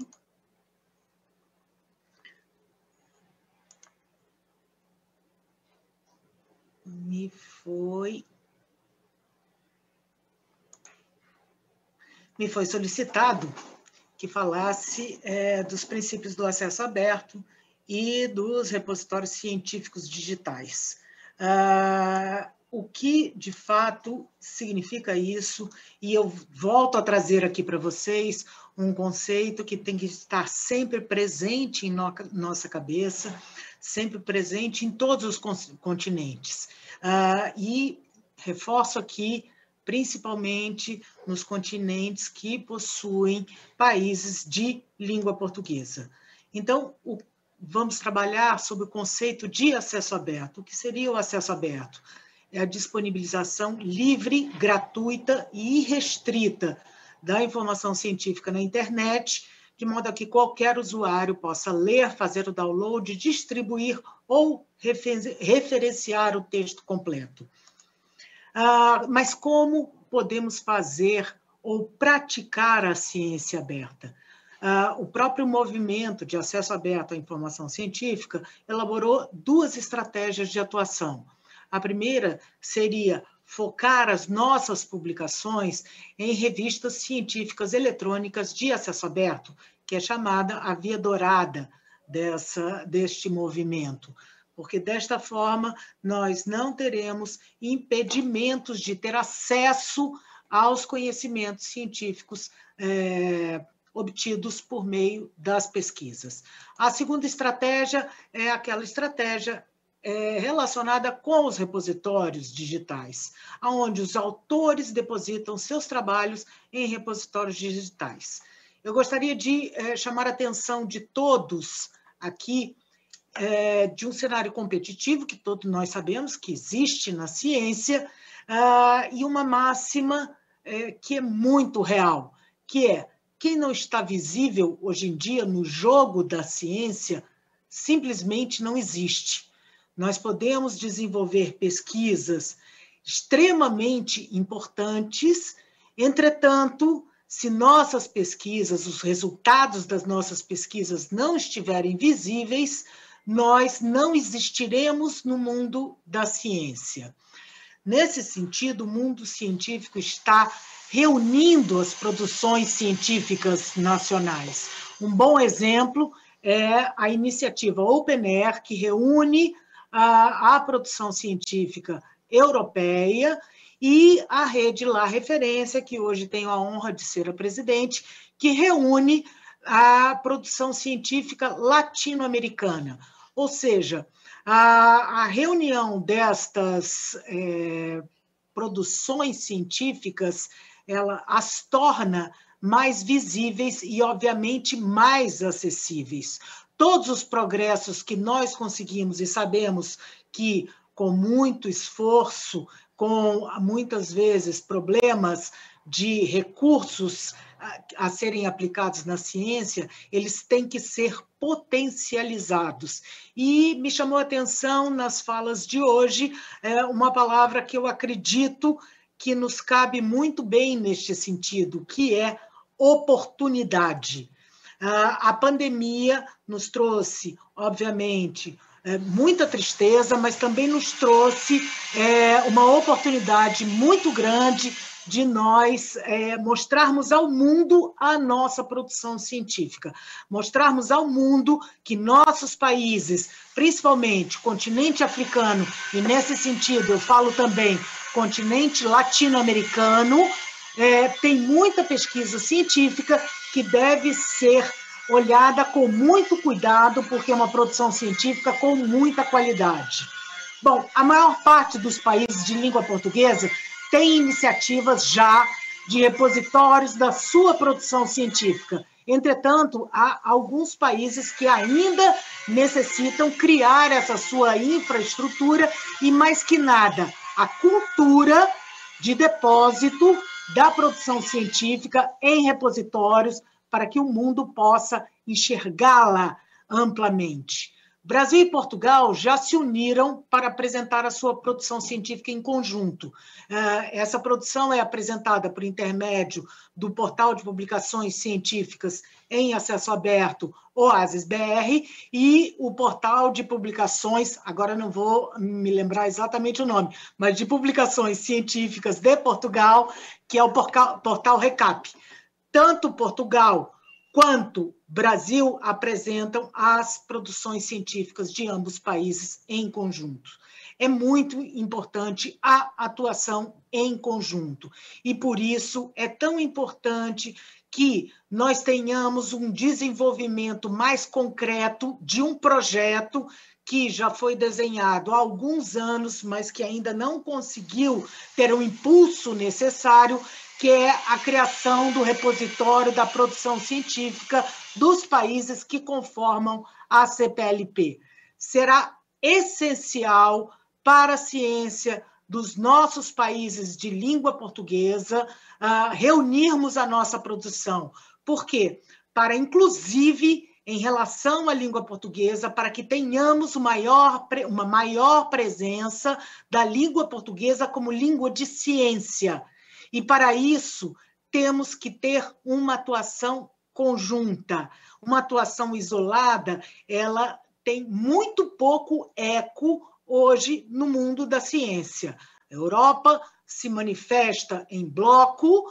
Me foi... Me foi solicitado que falasse é, dos princípios do acesso aberto e dos repositórios científicos digitais. Ah, o que, de fato, significa isso? E eu volto a trazer aqui para vocês um conceito que tem que estar sempre presente em no, nossa cabeça, sempre presente em todos os continentes. Ah, e reforço aqui, principalmente nos continentes que possuem países de língua portuguesa. Então, o, vamos trabalhar sobre o conceito de acesso aberto. O que seria o acesso aberto? É a disponibilização livre, gratuita e irrestrita da informação científica na internet, de modo a que qualquer usuário possa ler, fazer o download, distribuir ou refer- referenciar o texto completo. Ah, mas como podemos fazer ou praticar a ciência aberta? Ah, o próprio movimento de acesso aberto à informação científica elaborou duas estratégias de atuação. A primeira seria focar as nossas publicações em revistas científicas eletrônicas de acesso aberto, que é chamada a Via Dourada dessa, deste movimento. Porque, desta forma, nós não teremos impedimentos de ter acesso aos conhecimentos científicos é, obtidos por meio das pesquisas. A segunda estratégia é aquela estratégia é, relacionada com os repositórios digitais, onde os autores depositam seus trabalhos em repositórios digitais. Eu gostaria de é, chamar a atenção de todos aqui É, de um cenário competitivo, que todos nós sabemos que existe na ciência, uh, e uma máxima é, que é muito real, que é, quem não está visível hoje em dia no jogo da ciência, simplesmente não existe. Nós podemos desenvolver pesquisas extremamente importantes, entretanto, se nossas pesquisas, os resultados das nossas pesquisas não estiverem visíveis, nós não existiremos no mundo da ciência. Nesse sentido, o mundo científico está reunindo as produções científicas nacionais. Um bom exemplo é a iniciativa OpenAIR, que reúne a, a produção científica europeia e a rede La Referência, que hoje tenho a honra de ser a presidente, que reúne a produção científica latino-americana. Ou seja, a, a reunião destas é, produções científicas, ela as torna mais visíveis e, obviamente, mais acessíveis. Todos os progressos que nós conseguimos e sabemos que, com muito esforço, com muitas vezes problemas de recursos a, a serem aplicados na ciência, eles têm que ser potencializados. E me chamou a atenção nas falas de hoje é, uma palavra que eu acredito que nos cabe muito bem neste sentido, que é oportunidade. A pandemia nos trouxe, obviamente, muita tristeza, mas também nos trouxe uma oportunidade muito grande de nós mostrarmos ao mundo a nossa produção científica, mostrarmos ao mundo que nossos países, principalmente continente africano, e nesse sentido eu falo também continente latino-americano, É, tem muita pesquisa científica que deve ser olhada com muito cuidado, porque é uma produção científica com muita qualidade. Bom, a maior parte dos países de língua portuguesa tem iniciativas já de repositórios da sua produção científica. Entretanto, há alguns países que ainda necessitam criar essa sua infraestrutura e, mais que nada, a cultura de depósito da produção científica em repositórios para que o mundo possa enxergá-la amplamente. Brasil e Portugal já se uniram para apresentar a sua produção científica em conjunto. Essa produção é apresentada por intermédio do Portal de Publicações Científicas em Acesso Aberto, OASIS-B R, e o Portal de Publicações, agora não vou me lembrar exatamente o nome, mas de Publicações Científicas de Portugal, que é o Portal RECAP. Tanto Portugal quanto Brasil apresentam as produções científicas de ambos países em conjunto. É muito importante a atuação em conjunto, e por isso é tão importante que nós tenhamos um desenvolvimento mais concreto de um projeto que já foi desenhado há alguns anos, mas que ainda não conseguiu ter o impulso necessário, que é a criação do repositório da produção científica dos países que conformam a C P L P. Será essencial para a ciência dos nossos países de língua portuguesa uh, reunirmos a nossa produção. Por quê? Para, inclusive, em relação à língua portuguesa, para que tenhamos uma maior, uma maior presença da língua portuguesa como língua de ciência. E, para isso, temos que ter uma atuação conjunta. Uma atuação isolada, ela tem muito pouco eco hoje no mundo da ciência. A Europa se manifesta em bloco,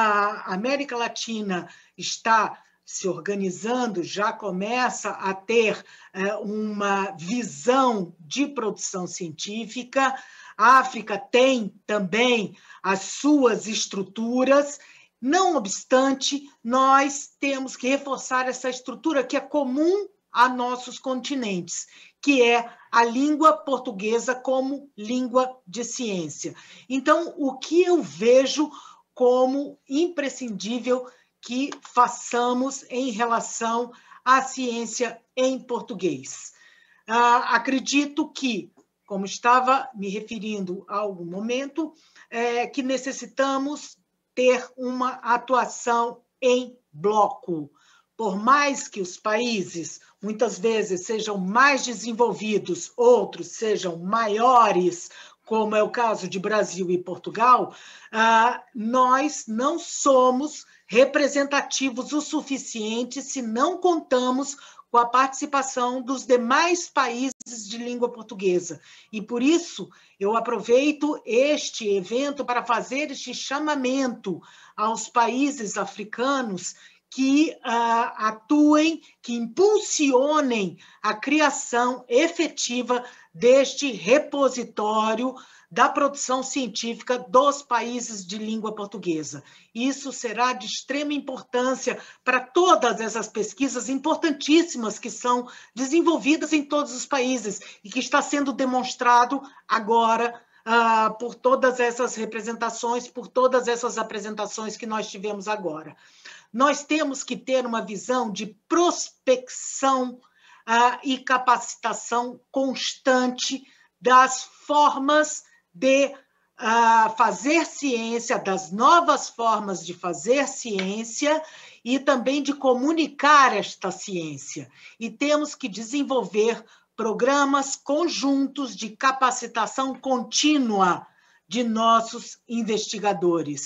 a América Latina está se organizando, já começa a ter é, uma visão de produção científica. A África tem também as suas estruturas. Não obstante, nós temos que reforçar essa estrutura que é comum a nossos continentes, que é a língua portuguesa como língua de ciência. Então, o que eu vejo como imprescindível que façamos em relação à ciência em português? Ah, acredito que, como estava me referindo há algum momento, é, que necessitamos ter uma atuação em bloco. Por mais que os países, muitas vezes, sejam mais desenvolvidos, outros sejam maiores, como é o caso de Brasil e Portugal, ah, nós não somos representativos o suficiente se não contamos com a participação dos demais países de língua portuguesa. E, por isso, eu aproveito este evento para fazer este chamamento aos países africanos que uh, atuem, que impulsionem a criação efetiva deste repositório da produção científica dos países de língua portuguesa. Isso será de extrema importância para todas essas pesquisas importantíssimas que são desenvolvidas em todos os países e que está sendo demonstrado agora uh, por todas essas representações, por todas essas apresentações que nós tivemos agora. Nós temos que ter uma visão de prospecção uh, e capacitação constante das formas de uh, fazer ciência, das novas formas de fazer ciência e também de comunicar esta ciência. E temos que desenvolver programas conjuntos de capacitação contínua de nossos investigadores.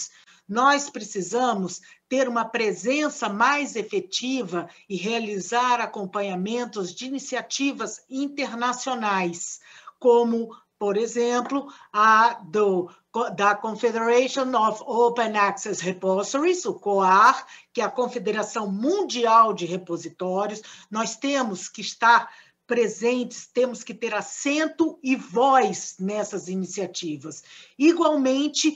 nós precisamos ter uma presença mais efetiva e realizar acompanhamentos de iniciativas internacionais, como, por exemplo, a do, da Confederation of Open Access Repositories, o COAR, que é a Confederação Mundial de Repositórios. Nós temos que estar presentes, temos que ter assento e voz nessas iniciativas. Igualmente,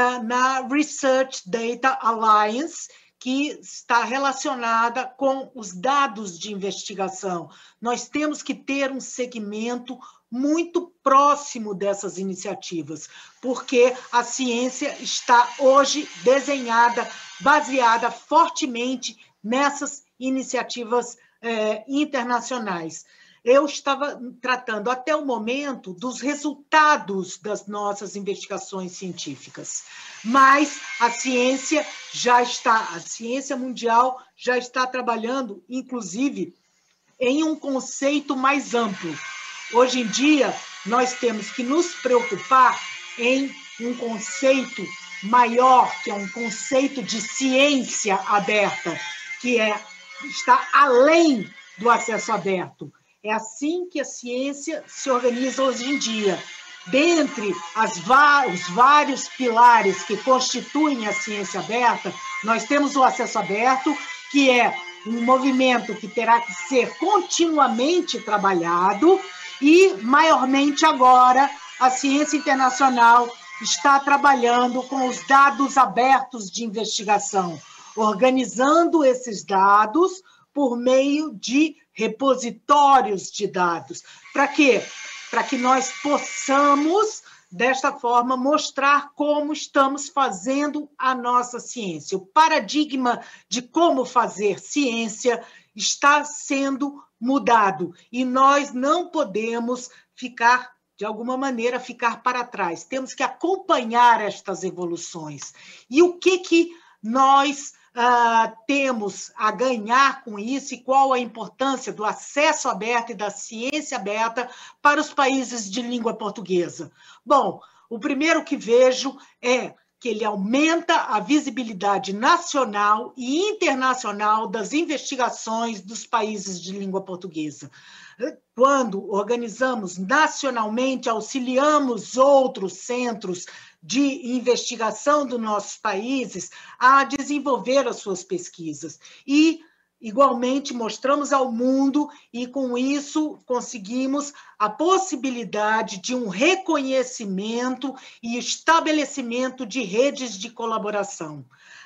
na Research Data Alliance, que está relacionada com os dados de investigação. Nós temos que ter um segmento muito próximo dessas iniciativas, porque a ciência está hoje desenhada, baseada fortemente nessas iniciativas eh, internacionais. Eu estava tratando até o momento dos resultados das nossas investigações científicas, mas a ciência já está, a ciência mundial já está trabalhando, inclusive, em um conceito mais amplo. Hoje em dia, nós temos que nos preocupar em um conceito maior, que é um conceito de ciência aberta, que é, está além do acesso aberto. É assim que a ciência se organiza hoje em dia. Dentre as, os vários pilares que constituem a ciência aberta, nós temos o acesso aberto, que é um movimento que terá que ser continuamente trabalhado, e, maiormente agora, a ciência internacional está trabalhando com os dados abertos de investigação, organizando esses dados por meio de repositórios de dados. Para quê? Para que nós possamos, desta forma, mostrar como estamos fazendo a nossa ciência. O paradigma de como fazer ciência está sendo mudado e nós não podemos ficar, de alguma maneira, ficar para trás. Temos que acompanhar estas evoluções. E o que, que nós Uh, temos a ganhar com isso e qual a importância do acesso aberto e da ciência aberta para os países de língua portuguesa? Bom, o primeiro que vejo é que ele aumenta a visibilidade nacional e internacional das investigações dos países de língua portuguesa. Quando organizamos nacionalmente, auxiliamos outros centros de investigação dos nossos países a desenvolver as suas pesquisas. E, igualmente, mostramos ao mundo e, com isso, conseguimos a possibilidade de um reconhecimento e estabelecimento de redes de colaboração.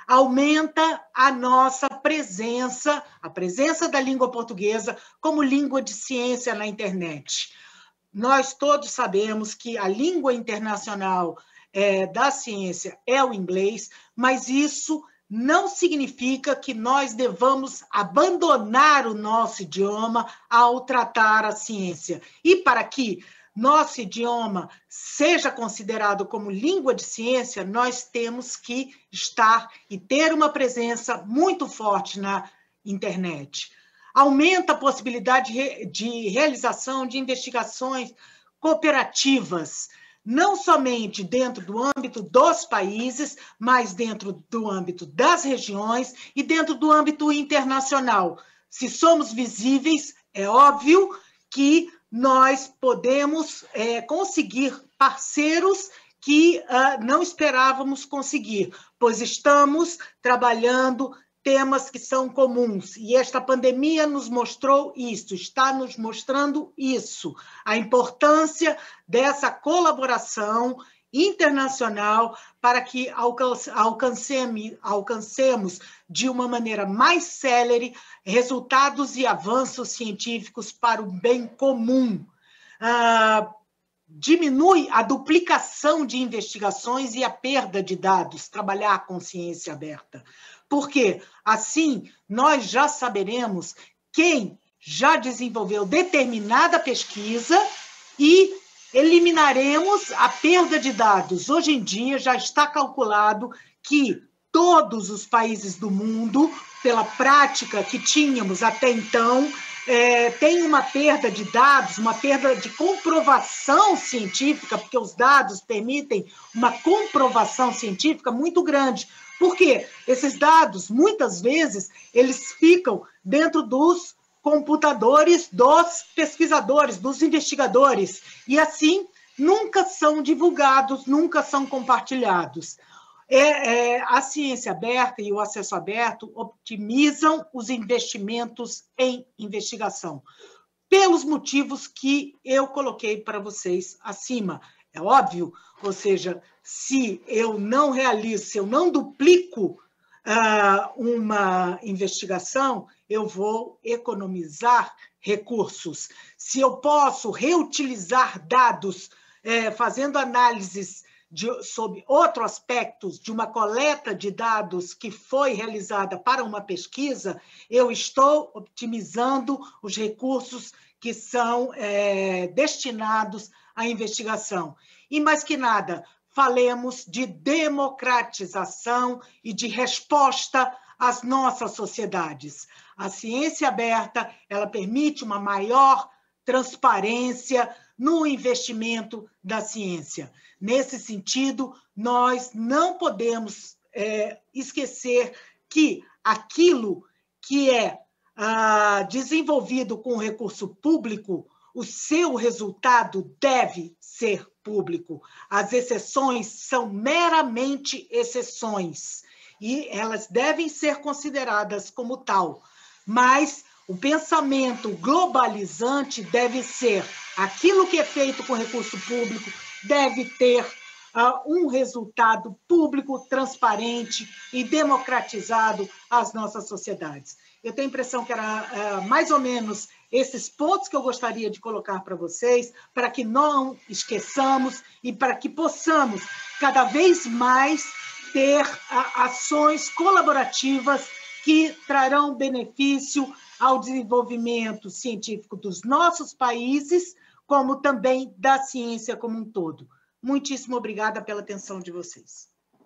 Aumenta a nossa presença, a presença da língua portuguesa como língua de ciência na internet. Nós todos sabemos que a língua internacional É, da ciência é o inglês, mas isso não significa que nós devamos abandonar o nosso idioma ao tratar a ciência. E para que nosso idioma seja considerado como língua de ciência, nós temos que estar e ter uma presença muito forte na internet. Aumenta a possibilidade de realização de investigações cooperativas, não somente dentro do âmbito dos países, mas dentro do âmbito das regiões e dentro do âmbito internacional. Se somos visíveis, é óbvio que nós podemos é, conseguir parceiros que uh, não esperávamos conseguir, pois estamos trabalhando temas que são comuns, e esta pandemia nos mostrou isso, está nos mostrando isso, a importância dessa colaboração internacional para que alcancemos, alcancemos de uma maneira mais célere resultados e avanços científicos para o bem comum. Ah, diminui a duplicação de investigações e a perda de dados, trabalhar com ciência aberta. Porque, assim, nós já saberemos quem já desenvolveu determinada pesquisa e eliminaremos a perda de dados. Hoje em dia, já está calculado que todos os países do mundo, pela prática que tínhamos até então, é, tem uma perda de dados, uma perda de comprovação científica, porque os dados permitem uma comprovação científica muito grande. Por quê? Esses dados, muitas vezes, eles ficam dentro dos computadores dos pesquisadores, dos investigadores, e assim nunca são divulgados, nunca são compartilhados. É, é, a ciência aberta e o acesso aberto optimizam os investimentos em investigação, pelos motivos que eu coloquei para vocês acima. É óbvio, ou seja, se eu não realizo, se eu não duplico uh, uma investigação, eu vou economizar recursos. Se eu posso reutilizar dados, eh, fazendo análises de, sobre outros aspectos de uma coleta de dados que foi realizada para uma pesquisa, eu estou optimizando os recursos que são eh, destinados à investigação. E mais que nada, falemos de democratização e de resposta às nossas sociedades. A ciência aberta, ela permite uma maior transparência no investimento da ciência. Nesse sentido, nós não podemos é, esquecer que aquilo que é ah, desenvolvido com recurso público, o seu resultado deve ser público. As exceções são meramente exceções e elas devem ser consideradas como tal. Mas o pensamento globalizante deve ser aquilo que é feito com recurso público deve ter uh, um resultado público, transparente e democratizado às nossas sociedades. Eu tenho a impressão que era uh, mais ou menos esses pontos que eu gostaria de colocar para vocês, para que não esqueçamos e para que possamos cada vez mais ter uh, ações colaborativas que trarão benefício ao desenvolvimento científico dos nossos países, como também da ciência como um todo. Muitíssimo obrigada pela atenção de vocês.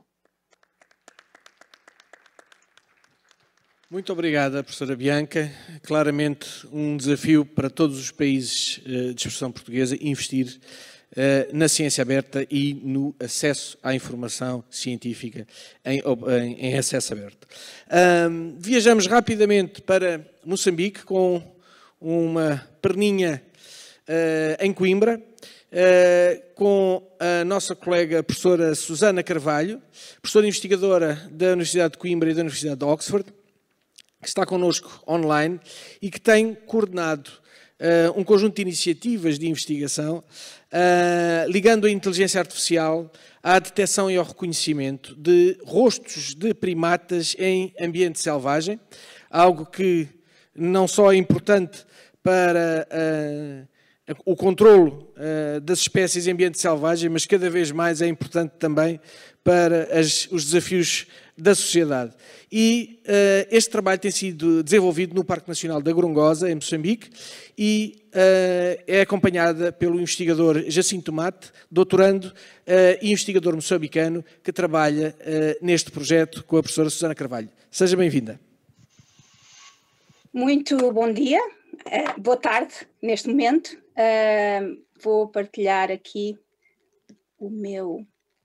Muito obrigada, professora Bianca. Claramente um desafio para todos os países de expressão portuguesa investir na ciência aberta e no acesso à informação científica em, em, em acesso aberto. Um, viajamos rapidamente para Moçambique com uma perninha uh, em Coimbra, uh, com a nossa colega professora Susana Carvalho, professora investigadora da Universidade de Coimbra e da Universidade de Oxford, que está connosco online e que tem coordenado uh, um conjunto de iniciativas de investigação uh, ligando a inteligência artificial à detecção e ao reconhecimento de rostos de primatas em ambiente selvagem, algo que não só é importante para uh, o controlo uh, das espécies em ambiente selvagem, mas cada vez mais é importante também para as, os desafios da sociedade. E uh, este trabalho tem sido desenvolvido no Parque Nacional da Gorongosa, em Moçambique, e uh, é acompanhada pelo investigador Jacinto Mate, doutorando uh, e investigador moçambicano, que trabalha uh, neste projeto com a professora Susana Carvalho. Seja bem-vinda. Muito bom dia, uh, boa tarde neste momento. Uh, vou partilhar aqui o meu...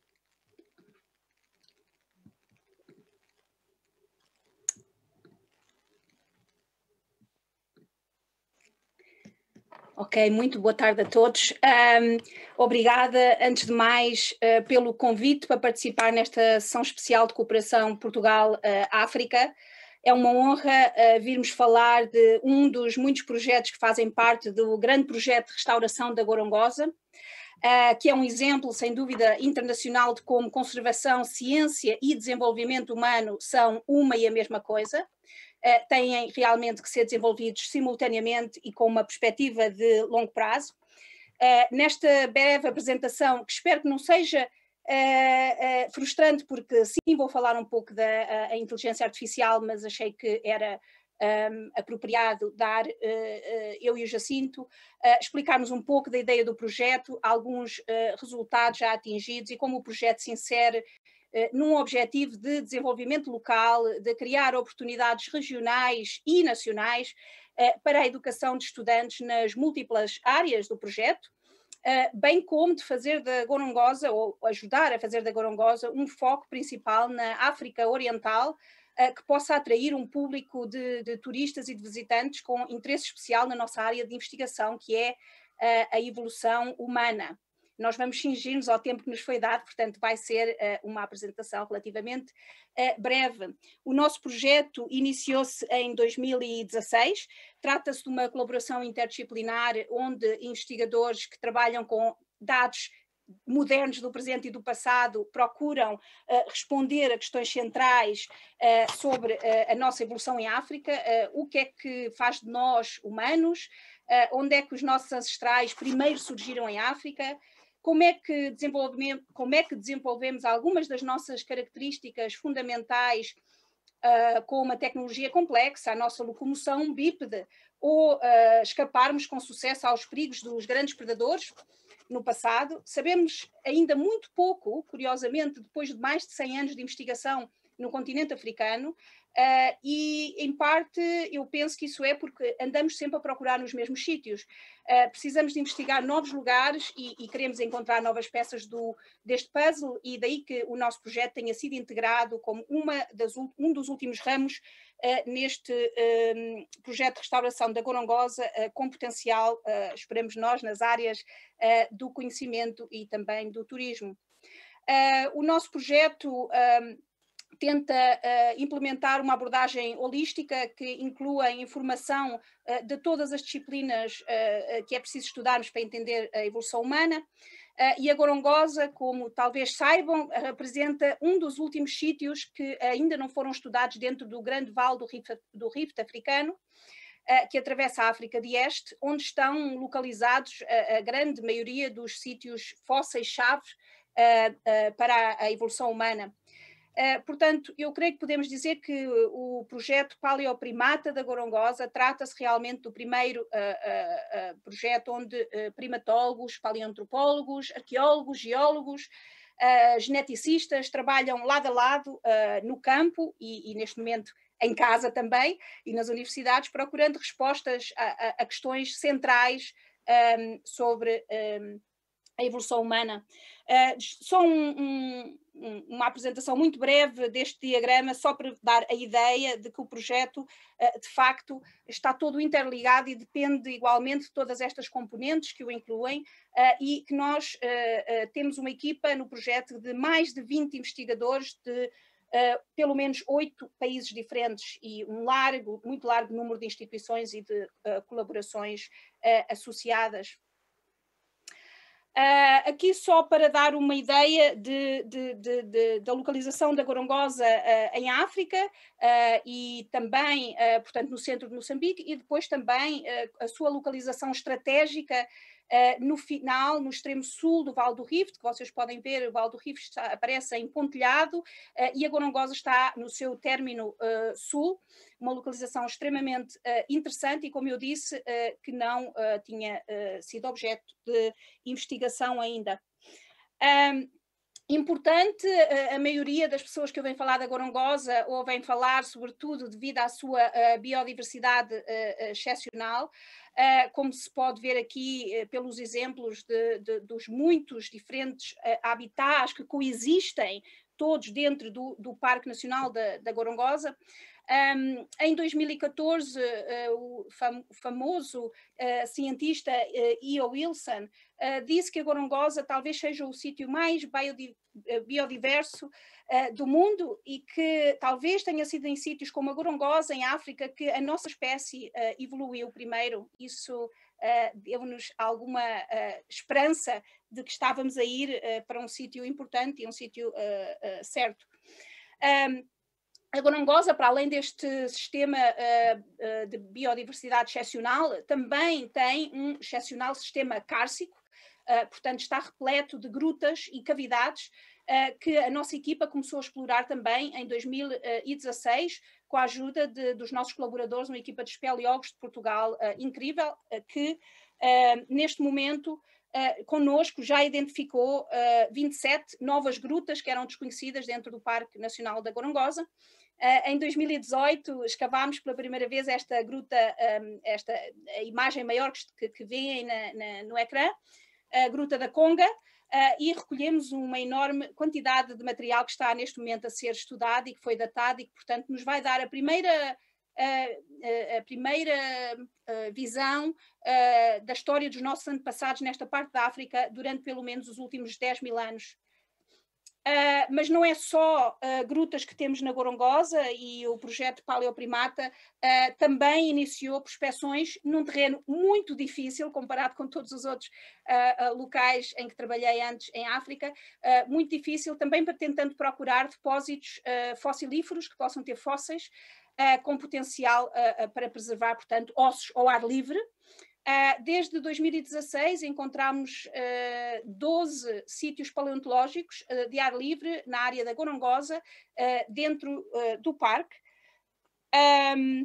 Ok, muito boa tarde a todos. Um, obrigada, antes de mais, uh, pelo convite para participar nesta sessão especial de cooperação Portugal-África. É uma honra uh, virmos falar de um dos muitos projetos que fazem parte do grande projeto de restauração da Gorongosa, uh, que é um exemplo, sem dúvida, internacional de como conservação, ciência e desenvolvimento humano são uma e a mesma coisa. Uh, têm realmente que ser desenvolvidos simultaneamente e com uma perspectiva de longo prazo. Uh, nesta breve apresentação, que espero que não seja uh, uh, frustrante, porque sim, vou falar um pouco da a, a inteligência artificial, mas achei que era um, apropriado dar, uh, uh, eu e o Jacinto, uh, explicarmos um pouco da ideia do projeto, alguns uh, resultados já atingidos e como o projeto se insere num objetivo de desenvolvimento local, de criar oportunidades regionais e nacionais para a educação de estudantes nas múltiplas áreas do projeto. bem como de fazer da Gorongosa, ou ajudar a fazer da Gorongosa, um foco principal na África Oriental, que possa atrair um público de, de turistas e de visitantes com interesse especial na nossa área de investigação, que é a evolução humana. Nós vamos cingir-nos ao tempo que nos foi dado, portanto vai ser uh, uma apresentação relativamente uh, breve. O nosso projeto iniciou-se em dois mil e dezasseis, trata-se de uma colaboração interdisciplinar onde investigadores que trabalham com dados modernos do presente e do passado procuram uh, responder a questões centrais uh, sobre uh, a nossa evolução em África, uh, o que é que faz de nós humanos, uh, onde é que os nossos ancestrais primeiro surgiram em África, como é que desenvolvemos, como é que desenvolvemos algumas das nossas características fundamentais uh, com uma tecnologia complexa, a nossa locomoção bípede, ou uh, escaparmos com sucesso aos perigos dos grandes predadores no passado. Sabemos ainda muito pouco, curiosamente, depois de mais de cem anos de investigação no continente africano, uh, e em parte eu penso que isso é porque andamos sempre a procurar nos mesmos sítios. Uh, precisamos de investigar novos lugares e, e queremos encontrar novas peças do, deste puzzle, e daí que o nosso projeto tenha sido integrado como uma das, um dos últimos ramos uh, neste um, projeto de restauração da Gorongosa, uh, com potencial, uh, esperamos nós, nas áreas uh, do conhecimento e também do turismo. Uh, o nosso projeto um, tenta uh, implementar uma abordagem holística que inclua informação uh, de todas as disciplinas uh, que é preciso estudarmos para entender a evolução humana, uh, e a Gorongosa, como talvez saibam, representa um dos últimos sítios que ainda não foram estudados dentro do grande vale do Rift, do Rift africano, uh, que atravessa a África de Este, onde estão localizados a, a grande maioria dos sítios fósseis-chave uh, uh, para a, a evolução humana. Uh, portanto, eu creio que podemos dizer que o projeto Paleoprimata da Gorongosa trata-se realmente do primeiro uh, uh, uh, projeto onde uh, primatólogos, paleoantropólogos, arqueólogos, geólogos, uh, geneticistas trabalham lado a lado uh, no campo e, e neste momento em casa também e nas universidades, procurando respostas a, a, a questões centrais um, sobre um, a evolução humana. Uh, só um, um, uma apresentação muito breve deste diagrama, só para dar a ideia de que o projeto, uh, de facto, está todo interligado e depende igualmente de todas estas componentes que o incluem, uh, e que nós uh, uh, temos uma equipa no projeto de mais de vinte investigadores de uh, pelo menos oito países diferentes e um largo, muito largo número de instituições e de uh, colaborações uh, associadas. Uh, aqui só para dar uma ideia de, de, de, de, da localização da Gorongosa uh, em África uh, e também, uh, portanto, no centro de Moçambique, e depois também uh, a sua localização estratégica uh, no final, no extremo sul do Vale do Rift, que vocês podem ver, o Vale do Rift está, aparece em pontilhado, uh, e a Gorongosa está no seu término uh, sul, uma localização extremamente uh, interessante e, como eu disse, uh, que não uh, tinha uh, sido objeto de investigação ainda. Um, importante, uh, a maioria das pessoas que ouvem falar da Gorongosa ouvem falar, sobretudo, devido à sua uh, biodiversidade uh, excepcional, uh, como se pode ver aqui uh, pelos exemplos de, de, dos muitos diferentes uh, habitats que coexistem todos dentro do, do Parque Nacional da, da Gorongosa. Um, em dois mil e catorze, uh, o fam famoso uh, cientista uh, E O Wilson uh, disse que a Gorongosa talvez seja o sítio mais biodi biodiverso uh, do mundo e que talvez tenha sido em sítios como a Gorongosa, em África, que a nossa espécie uh, evoluiu primeiro. Isso uh, deu-nos alguma uh, esperança de que estávamos a ir uh, para um sítio importante e um sítio uh, uh, certo. Um, A Gorongosa, para além deste sistema uh, uh, de biodiversidade excepcional, também tem um excepcional sistema cárcico, uh, portanto está repleto de grutas e cavidades uh, que a nossa equipa começou a explorar também em dois mil e dezasseis, com a ajuda de, dos nossos colaboradores, uma equipa de espeleólogos de Portugal uh, incrível, uh, que uh, neste momento Uh, connosco já identificou uh, vinte e sete novas grutas que eram desconhecidas dentro do Parque Nacional da Gorongosa. Uh, em dois mil e dezoito escavámos pela primeira vez esta gruta, um, esta a imagem maior que, que veem na, na, no ecrã, a Gruta da Conga, uh, e recolhemos uma enorme quantidade de material que está neste momento a ser estudado e que foi datado e que, portanto, nos vai dar a primeira, uh, a primeira uh, visão uh, da história dos nossos antepassados nesta parte da África durante pelo menos os últimos dez mil anos. Uh, mas não é só uh, grutas que temos na Gorongosa, e o projeto Paleoprimata uh, também iniciou prospecções num terreno muito difícil comparado com todos os outros uh, uh, locais em que trabalhei antes em África, uh, muito difícil também para tentando procurar depósitos uh, fossilíferos que possam ter fósseis uh, com potencial uh, uh, para preservar, portanto, ossos ao ar livre. Uh, desde dois mil e dezasseis encontramos uh, doze sítios paleontológicos uh, de ar livre na área da Gorongosa, uh, dentro uh, do parque. Um,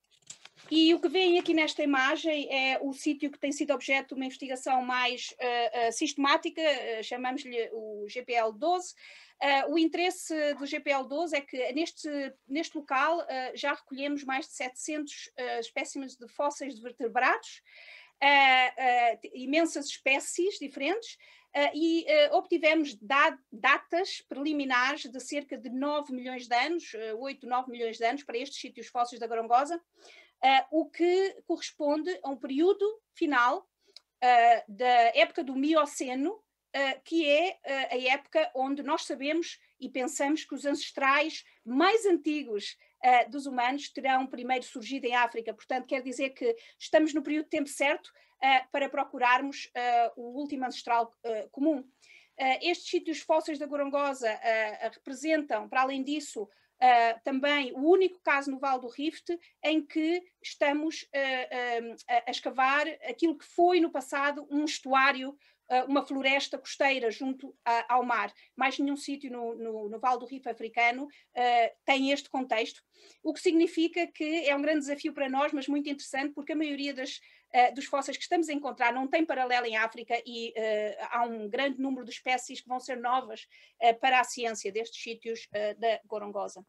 e o que veem aqui nesta imagem é o sítio que tem sido objeto de uma investigação mais uh, uh, sistemática, uh, chamamos-lhe o G P L doze. Uh, o interesse do G P L doze é que neste, neste local uh, já recolhemos mais de setecentos uh, espécimes de fósseis de vertebrados, uh, uh, imensas espécies diferentes, uh, e uh, obtivemos da datas preliminares de cerca de nove milhões de anos, uh, oito, nove milhões de anos para estes sítios fósseis da Gorongosa, uh, o que corresponde a um período final uh, da época do Mioceno, Uh, que é uh, a época onde nós sabemos e pensamos que os ancestrais mais antigos uh, dos humanos terão primeiro surgido em África. Portanto, quer dizer que estamos no período de tempo certo uh, para procurarmos uh, o último ancestral uh, comum. Uh, estes sítios fósseis da Gorongosa uh, uh, representam, para além disso, uh, também o único caso no Vale do Rift em que estamos uh, uh, a escavar aquilo que foi no passado um estuário, uma floresta costeira junto a, ao mar. Mais nenhum sítio no, no, no Vale do Rift africano uh, tem este contexto, o que significa que é um grande desafio para nós, mas muito interessante, porque a maioria das, uh, dos fósseis que estamos a encontrar não tem paralelo em África, e uh, há um grande número de espécies que vão ser novas uh, para a ciência destes sítios uh, da Gorongosa.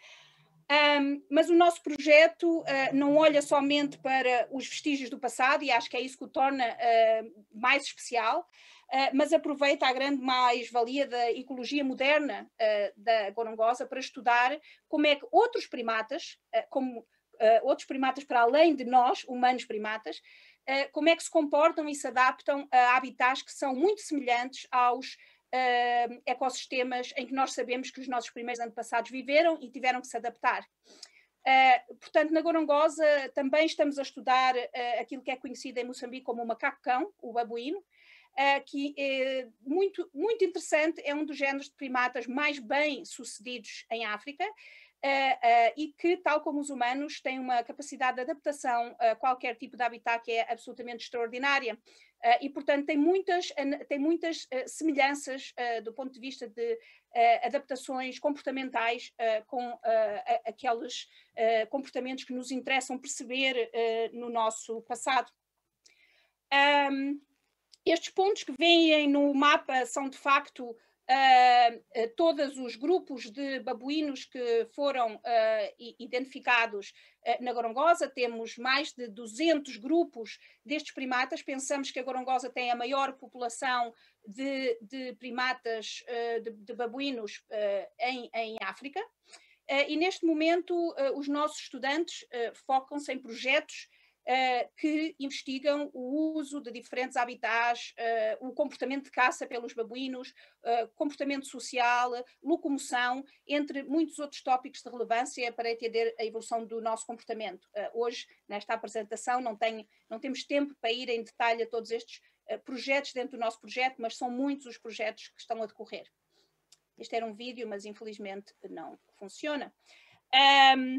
Um, mas o nosso projeto uh, não olha somente para os vestígios do passado, e acho que é isso que o torna uh, mais especial, uh, mas aproveita a grande mais-valia da ecologia moderna uh, da Gorongosa para estudar como é que outros primatas, uh, como uh, outros primatas para além de nós, humanos primatas, uh, como é que se comportam e se adaptam a habitats que são muito semelhantes aos Uh, ecossistemas em que nós sabemos que os nossos primeiros antepassados viveram e tiveram que se adaptar. Uh, portanto, na Gorongosa também estamos a estudar uh, aquilo que é conhecido em Moçambique como o macaco-cão, o babuíno, uh, que é muito, muito interessante, é um dos géneros de primatas mais bem sucedidos em África, Uh, uh, e que, tal como os humanos, tem uma capacidade de adaptação a qualquer tipo de habitat que é absolutamente extraordinária. Uh, e, portanto, tem muitas, tem muitas uh, semelhanças uh, do ponto de vista de uh, adaptações comportamentais uh, com uh, aqueles uh, comportamentos que nos interessam perceber uh, no nosso passado. Um, estes pontos que vêm no mapa são, de facto, Uh, uh, todos os grupos de babuínos que foram uh, identificados uh, na Gorongosa. Temos mais de duzentos grupos destes primatas. Pensamos que a Gorongosa tem a maior população de, de primatas, uh, de, de babuínos uh, em, em África. Uh, e neste momento uh, os nossos estudantes uh, focam-se em projetos Uh, que investigam o uso de diferentes habitats, uh, o comportamento de caça pelos babuínos, uh, comportamento social, locomoção, entre muitos outros tópicos de relevância para entender a evolução do nosso comportamento. Uh, hoje, nesta apresentação, não, tenho, não temos tempo para ir em detalhe a todos estes uh, projetos dentro do nosso projeto, mas são muitos os projetos que estão a decorrer. Este era um vídeo, mas infelizmente não funciona. Um,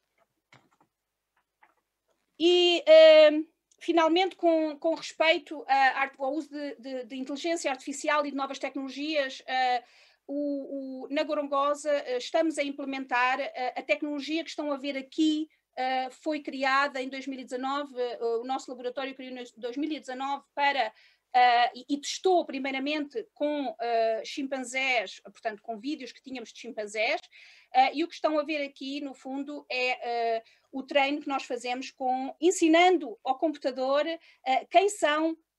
E, uh, finalmente, com, com respeito a, ao uso de, de, de inteligência artificial e de novas tecnologias, uh, o, o, na Gorongosa uh, estamos a implementar uh, a tecnologia que estão a ver aqui. Uh, foi criada em dois mil e dezanove, uh, o nosso laboratório criou em dois mil e dezanove para, uh, e, e testou primeiramente com uh, chimpanzés, portanto com vídeos que tínhamos de chimpanzés, uh, e o que estão a ver aqui no fundo é uh, o treino que nós fazemos com, ensinando ao computador uh, quem são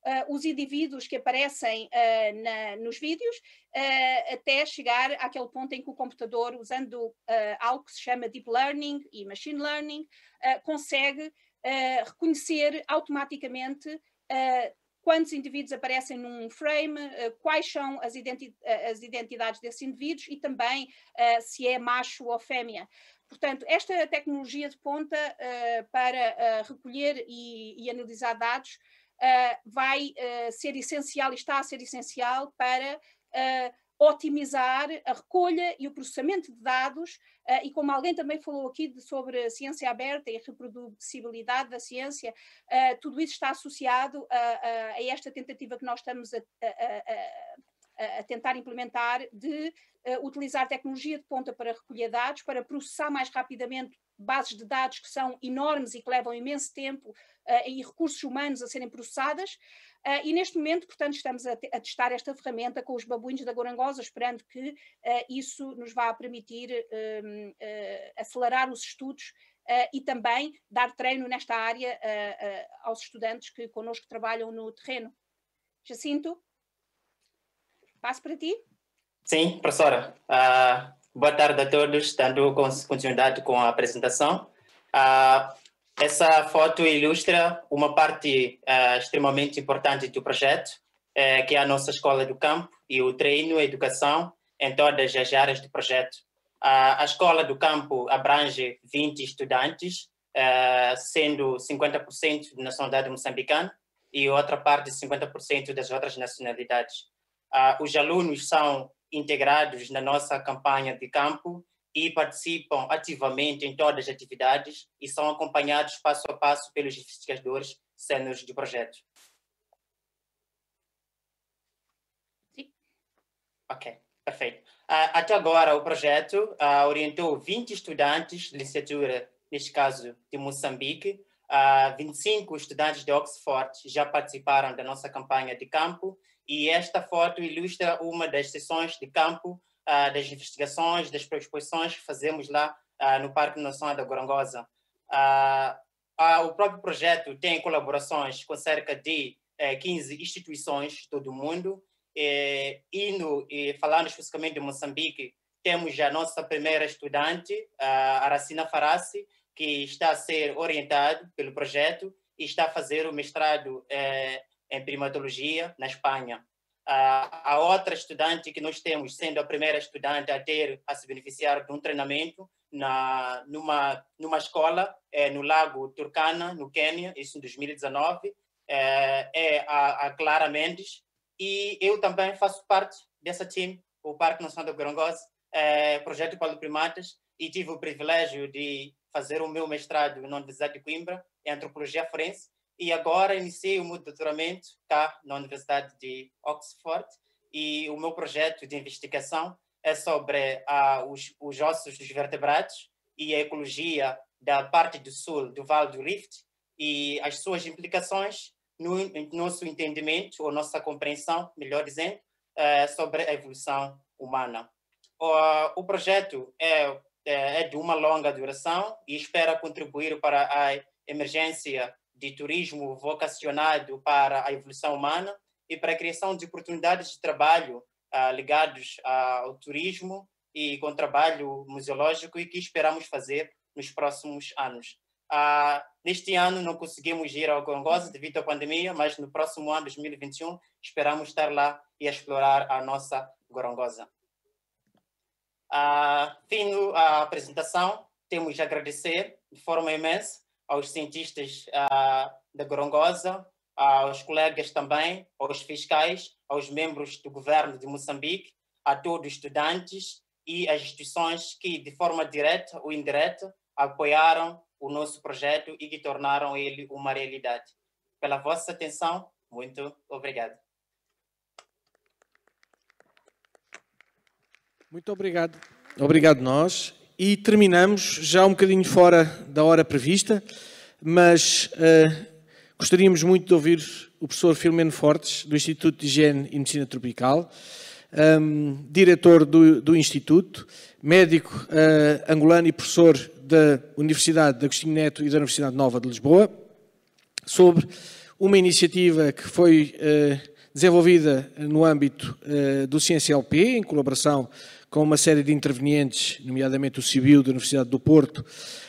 uh, os indivíduos que aparecem uh, na, nos vídeos, uh, até chegar àquele ponto em que o computador, usando uh, algo que se chama Deep Learning e Machine Learning, uh, consegue uh, reconhecer automaticamente uh, quantos indivíduos aparecem num frame, uh, quais são as, identi as identidades desses indivíduos e também uh, se é macho ou fêmea. Portanto, esta tecnologia de ponta uh, para uh, recolher e, e analisar dados uh, vai uh, ser essencial e está a ser essencial para uh, otimizar a recolha e o processamento de dados uh, e como alguém também falou aqui de, sobre a ciência aberta e a reproducibilidade da ciência, uh, tudo isso está associado a, a, a esta tentativa que nós estamos a, a, a, a tentar implementar de uh, utilizar tecnologia de ponta para recolher dados, para processar mais rapidamente bases de dados que são enormes e que levam imenso tempo uh, e recursos humanos a serem processadas. Uh, e neste momento, portanto, estamos a, a testar esta ferramenta com os babuínos da Gorongosa, esperando que uh, isso nos vá permitir uh, uh, acelerar os estudos uh, e também dar treino nesta área uh, uh, aos estudantes que connosco trabalham no terreno. Jacinto, passo para ti. Sim, professora. Uh, boa tarde a todos, dando continuidade com a apresentação. Uh, Essa foto ilustra uma parte uh, extremamente importante do projeto, uh, que é a nossa escola do campo e o treino e a educação em todas as áreas do projeto. Uh, a escola do campo abrange vinte estudantes, uh, sendo cinquenta por cento de nacionalidade moçambicana e outra parte, cinquenta por cento das outras nacionalidades. Uh, os alunos são integrados na nossa campanha de campo e participam ativamente em todas as atividades e são acompanhados passo a passo pelos investigadores sêniores do projeto. Sim. Ok, perfeito. Uh, até agora, o projeto uh, orientou vinte estudantes de licenciatura, neste caso de Moçambique. Uh, vinte e cinco estudantes de Oxford já participaram da nossa campanha de campo e esta foto ilustra uma das sessões de campo Uh, das investigações, das exposições que fazemos lá uh, no Parque Nacional da Gorongosa. Uh, uh, o próprio projeto tem colaborações com cerca de uh, quinze instituições de todo o mundo. E, indo, e falando especificamente de Moçambique, temos a nossa primeira estudante, uh, Aracina Farassi, que está a ser orientado pelo projeto e está a fazer o mestrado uh, em primatologia na Espanha. Uh, a outra estudante que nós temos, sendo a primeira estudante a ter, a se beneficiar de um treinamento na, numa, numa escola é, no Lago Turkana, no Quênia, isso em dois mil e dezenove, é, é a, a Clara Mendes, e eu também faço parte dessa time, o Parque Nacional da Gorongosa, é, Projeto Paulo Primatas, e tive o privilégio de fazer o meu mestrado na Universidade de Coimbra, em Antropologia Forense, e agora iniciei o meu doutoramento cá na Universidade de Oxford e o meu projeto de investigação é sobre uh, os, os ossos dos vertebrados e a ecologia da parte do sul do Vale do Rift e as suas implicações no, no nosso entendimento ou nossa compreensão, melhor dizendo, uh, sobre a evolução humana. Uh, o projeto é, é de uma longa duração e espera contribuir para a emergência de turismo vocacionado para a evolução humana e para a criação de oportunidades de trabalho uh, ligados uh, ao turismo e com trabalho museológico e que esperamos fazer nos próximos anos. Uh, neste ano não conseguimos ir ao Gorongosa devido à pandemia, mas no próximo ano, dois mil e vinte e um, esperamos estar lá e explorar a nossa Gorongosa. Uh, fim a apresentação, temos de agradecer de forma imensa aos cientistas uh, da Gorongosa, aos colegas também, aos fiscais, aos membros do governo de Moçambique, a todos os estudantes e as instituições que, de forma direta ou indireta, apoiaram o nosso projeto e que tornaram ele uma realidade. Pela vossa atenção, muito obrigado. Muito obrigado. Obrigado nós. E terminamos já um bocadinho fora da hora prevista, mas uh, gostaríamos muito de ouvir o professor Filomeno Fortes, do Instituto de Higiene e Medicina Tropical, um, diretor do, do Instituto, médico uh, angolano e professor da Universidade de Agostinho Neto e da Universidade Nova de Lisboa, sobre uma iniciativa que foi desenvolvida no âmbito do Ciência L P, em colaboração com uma série de intervenientes, nomeadamente o CIBIL da Universidade do Porto,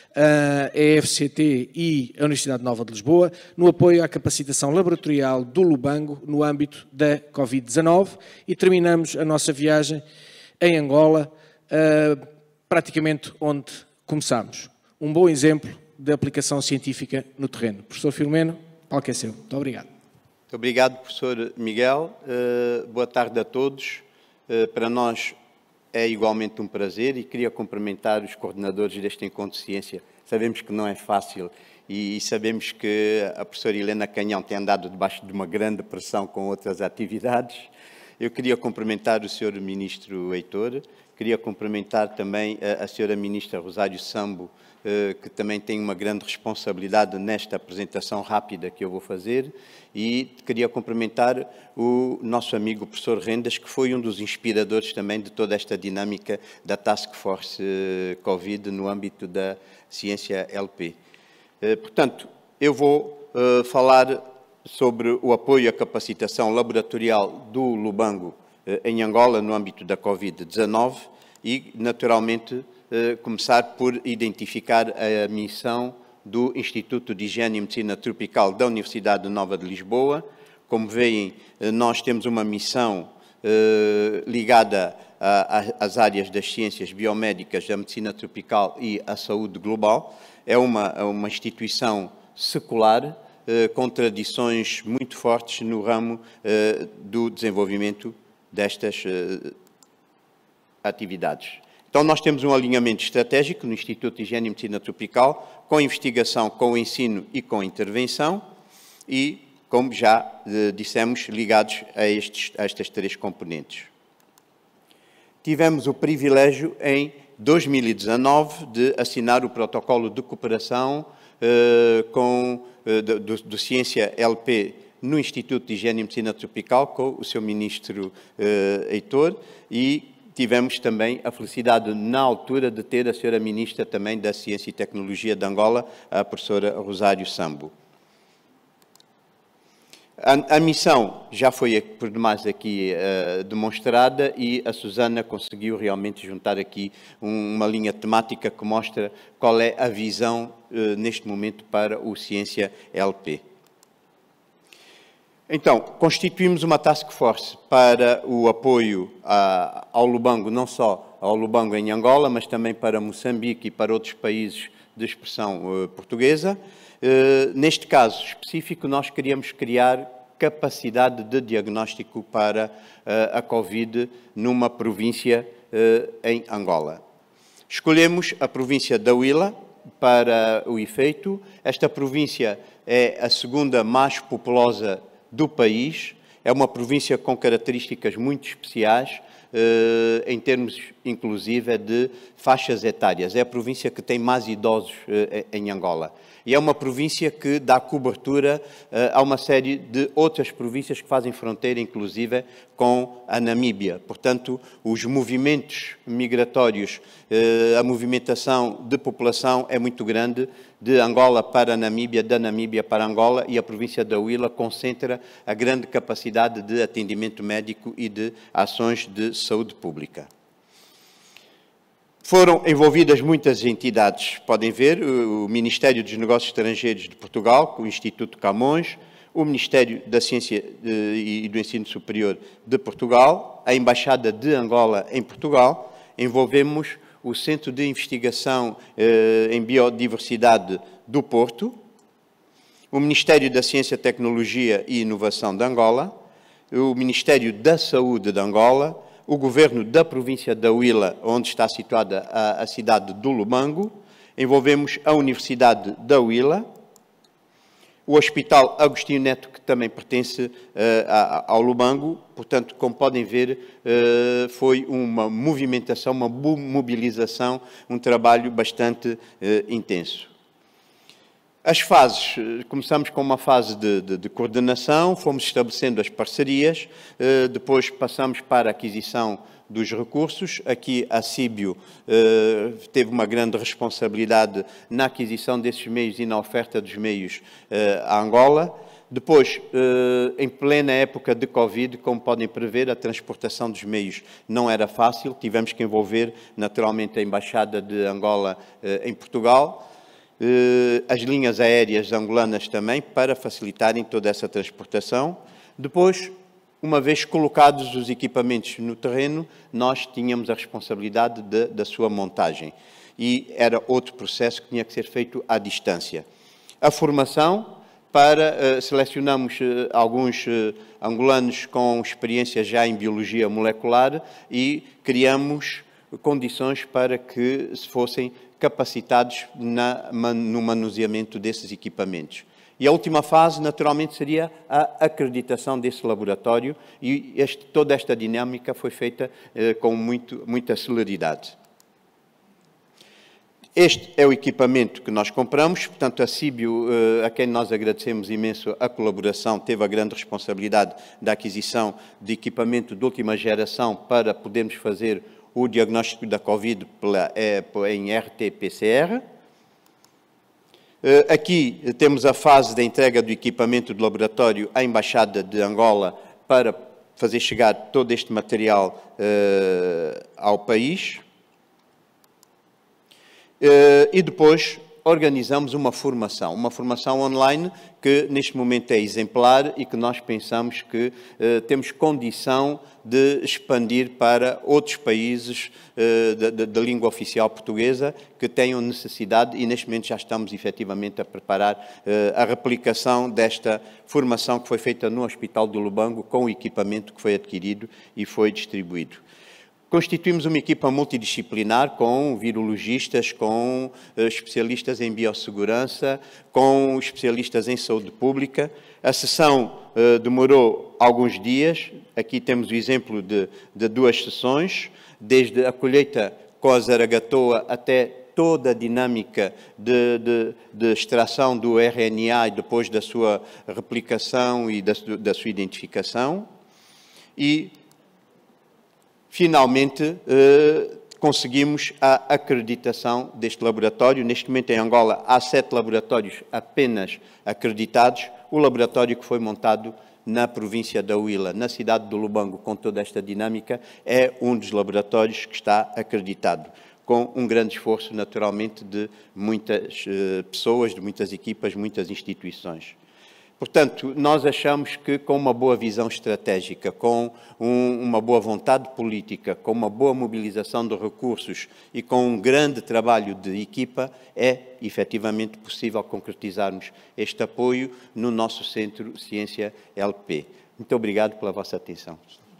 a E F C T e a Universidade Nova de Lisboa, no apoio à capacitação laboratorial do Lubango no âmbito da Covid dezanove, e terminamos a nossa viagem em Angola, praticamente onde começámos. Um bom exemplo de aplicação científica no terreno. Professor Filomeno, o palco é seu. Muito obrigado. Muito obrigado, professor Miguel. Uh, boa tarde a todos. Uh, para nós é igualmente um prazer e queria cumprimentar os coordenadores deste encontro de ciência. Sabemos que não é fácil e, e sabemos que a professora Helena Canhão tem andado debaixo de uma grande pressão com outras atividades. Eu queria cumprimentar o senhor Ministro Heitor, queria cumprimentar também a, a senhora Ministra Rosário Sambo, que também tem uma grande responsabilidade nesta apresentação rápida que eu vou fazer, e queria cumprimentar o nosso amigo professor Rendas, que foi um dos inspiradores também de toda esta dinâmica da Task Force Covid no âmbito da ciência L P. Portanto, eu vou falar sobre o apoio à capacitação laboratorial do Lubango em Angola no âmbito da Covid dezanove e, naturalmente, começar por identificar a missão do Instituto de Higiene e Medicina Tropical da Universidade Nova de Lisboa. Como veem, nós temos uma missão eh, ligada às áreas das ciências biomédicas, da medicina tropical e à saúde global. É uma, uma instituição secular, eh, com tradições muito fortes no ramo eh, do desenvolvimento destas eh, atividades. Então, nós temos um alinhamento estratégico no Instituto de Higiene e Medicina Tropical, com investigação, com ensino e com intervenção, e, como já eh, dissemos, ligados a, estes, a estas três componentes. Tivemos o privilégio, em dois mil e dezanove, de assinar o protocolo de cooperação eh, com, eh, do, do Ciência L P no Instituto de Higiene e Medicina Tropical, com o seu Ministro eh, Heitor, e tivemos também a felicidade, na altura, de ter a senhora Ministra também da Ciência e Tecnologia de Angola, a professora Rosário Sambo. A, a missão já foi, por demais, aqui uh, demonstrada, e a Susana conseguiu realmente juntar aqui um, uma linha temática que mostra qual é a visão, uh, neste momento, para o Ciência L P. Então, constituímos uma task force para o apoio a, ao Lubango, não só ao Lubango em Angola, mas também para Moçambique e para outros países de expressão uh, portuguesa. Uh, neste caso específico, nós queríamos criar capacidade de diagnóstico para uh, a Covid numa província uh, em Angola. Escolhemos a província da Huila para o efeito. Esta província é a segunda mais populosa do país, é uma província com características muito especiais, eh, em termos, inclusive, de faixas etárias. É a província que tem mais idosos eh, em Angola. E é uma província que dá cobertura eh, a uma série de outras províncias que fazem fronteira, inclusive, com a Namíbia. Portanto, os movimentos migratórios, eh, a movimentação de população é muito grande, de Angola para a Namíbia, da Namíbia para Angola, e a província da Huila concentra a grande capacidade de atendimento médico e de ações de saúde pública. Foram envolvidas muitas entidades, podem ver, o Ministério dos Negócios Estrangeiros de Portugal, o Instituto Camões, o Ministério da Ciência e do Ensino Superior de Portugal, a Embaixada de Angola em Portugal. Envolvemos o Centro de Investigação eh, em Biodiversidade do Porto, o Ministério da Ciência, Tecnologia e Inovação de Angola, o Ministério da Saúde de Angola, o Governo da província da Huila, onde está situada a, a cidade do Lubango. Envolvemos a Universidade da Huila, o Hospital Agostinho Neto, que também pertence uh, a, ao Lubango. Portanto, como podem ver, uh, foi uma movimentação, uma mobilização, um trabalho bastante uh, intenso. As fases, começamos com uma fase de, de, de coordenação, fomos estabelecendo as parcerias, uh, depois passamos para a aquisição dos recursos. Aqui a Cíbio uh, teve uma grande responsabilidade na aquisição desses meios e na oferta dos meios uh, a Angola. Depois, em plena época de Covid, como podem prever, a transportação dos meios não era fácil, tivemos que envolver naturalmente a Embaixada de Angola em Portugal, as linhas aéreas angolanas também, para facilitarem toda essa transportação. Depois, uma vez colocados os equipamentos no terreno, nós tínhamos a responsabilidade de, da sua montagem. E era outro processo que tinha que ser feito à distância. A formação, para, uh, selecionamos uh, alguns uh, angolanos com experiência já em biologia molecular e criamos condições para que se fossem capacitados na, man, no manuseamento desses equipamentos. E a última fase, naturalmente, seria a acreditação desse laboratório e este, toda esta dinâmica foi feita uh, com muito, muita celeridade. Este é o equipamento que nós compramos, portanto, a Síbio, a quem nós agradecemos imenso a colaboração, teve a grande responsabilidade da aquisição de equipamento de última geração para podermos fazer o diagnóstico da Covid pela, em R T P C R. Aqui temos a fase da entrega do equipamento do laboratório à Embaixada de Angola para fazer chegar todo este material uh, ao país. Uh, e depois organizamos uma formação, uma formação online que neste momento é exemplar e que nós pensamos que uh, temos condição de expandir para outros países uh, da língua oficial portuguesa que tenham necessidade e neste momento já estamos efetivamente a preparar uh, a replicação desta formação que foi feita no Hospital do Lubango com o equipamento que foi adquirido e foi distribuído. Constituímos uma equipa multidisciplinar com virologistas, com uh, especialistas em biossegurança, com especialistas em saúde pública. A sessão uh, demorou alguns dias. Aqui temos o exemplo de, de duas sessões, desde a colheita com a zaragatoa até toda a dinâmica de, de, de extração do R N A e depois da sua replicação e da, da sua identificação. E finalmente, eh, conseguimos a acreditação deste laboratório. Neste momento, em Angola, há sete laboratórios apenas acreditados. O laboratório que foi montado na província da Huila, na cidade do Lubango, com toda esta dinâmica, é um dos laboratórios que está acreditado, com um grande esforço, naturalmente, de muitas eh, pessoas, de muitas equipas, muitas instituições. Portanto, nós achamos que com uma boa visão estratégica, com um, uma boa vontade política, com uma boa mobilização de recursos e com um grande trabalho de equipa, é efetivamente possível concretizarmos este apoio no nosso Centro Ciência L P. Muito obrigado pela vossa atenção.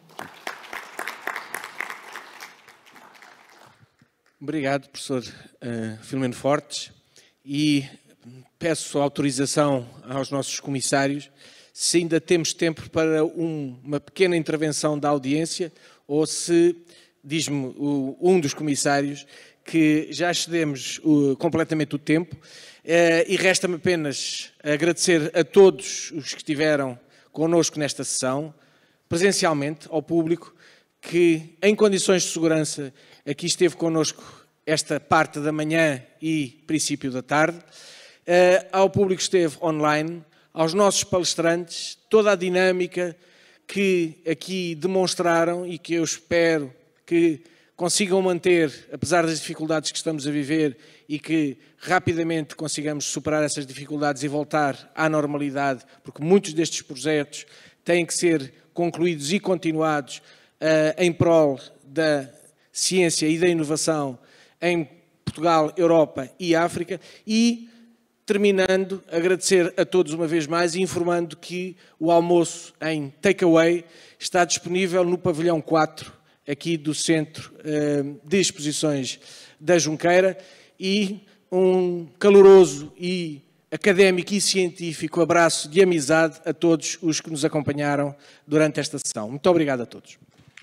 Obrigado, professor uh, Filomeno Fortes. E peço autorização aos nossos comissários, se ainda temos tempo para um, uma pequena intervenção da audiência, ou se, diz-me um dos comissários, que já excedemos o, completamente o tempo, eh, e resta-me apenas agradecer a todos os que estiveram connosco nesta sessão, presencialmente, ao público, que em condições de segurança aqui esteve connosco esta parte da manhã e princípio da tarde, Uh, ao público que esteve online, aos nossos palestrantes, toda a dinâmica que aqui demonstraram e que eu espero que consigam manter, apesar das dificuldades que estamos a viver e que rapidamente consigamos superar essas dificuldades e voltar à normalidade, porque muitos destes projetos têm que ser concluídos e continuados uh, em prol da ciência e da inovação em Portugal, Europa e África. E terminando, agradecer a todos uma vez mais e informando que o almoço em takeaway está disponível no pavilhão quatro, aqui do Centro de Exposições da Junqueira, e um caloroso e académico e científico abraço de amizade a todos os que nos acompanharam durante esta sessão. Muito obrigado a todos.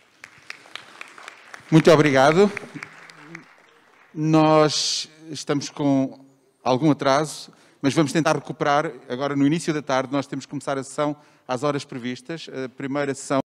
Muito obrigado. Nós estamos com algum atraso, mas vamos tentar recuperar. Agora, no início da tarde, nós temos que começar a sessão às horas previstas. A primeira sessão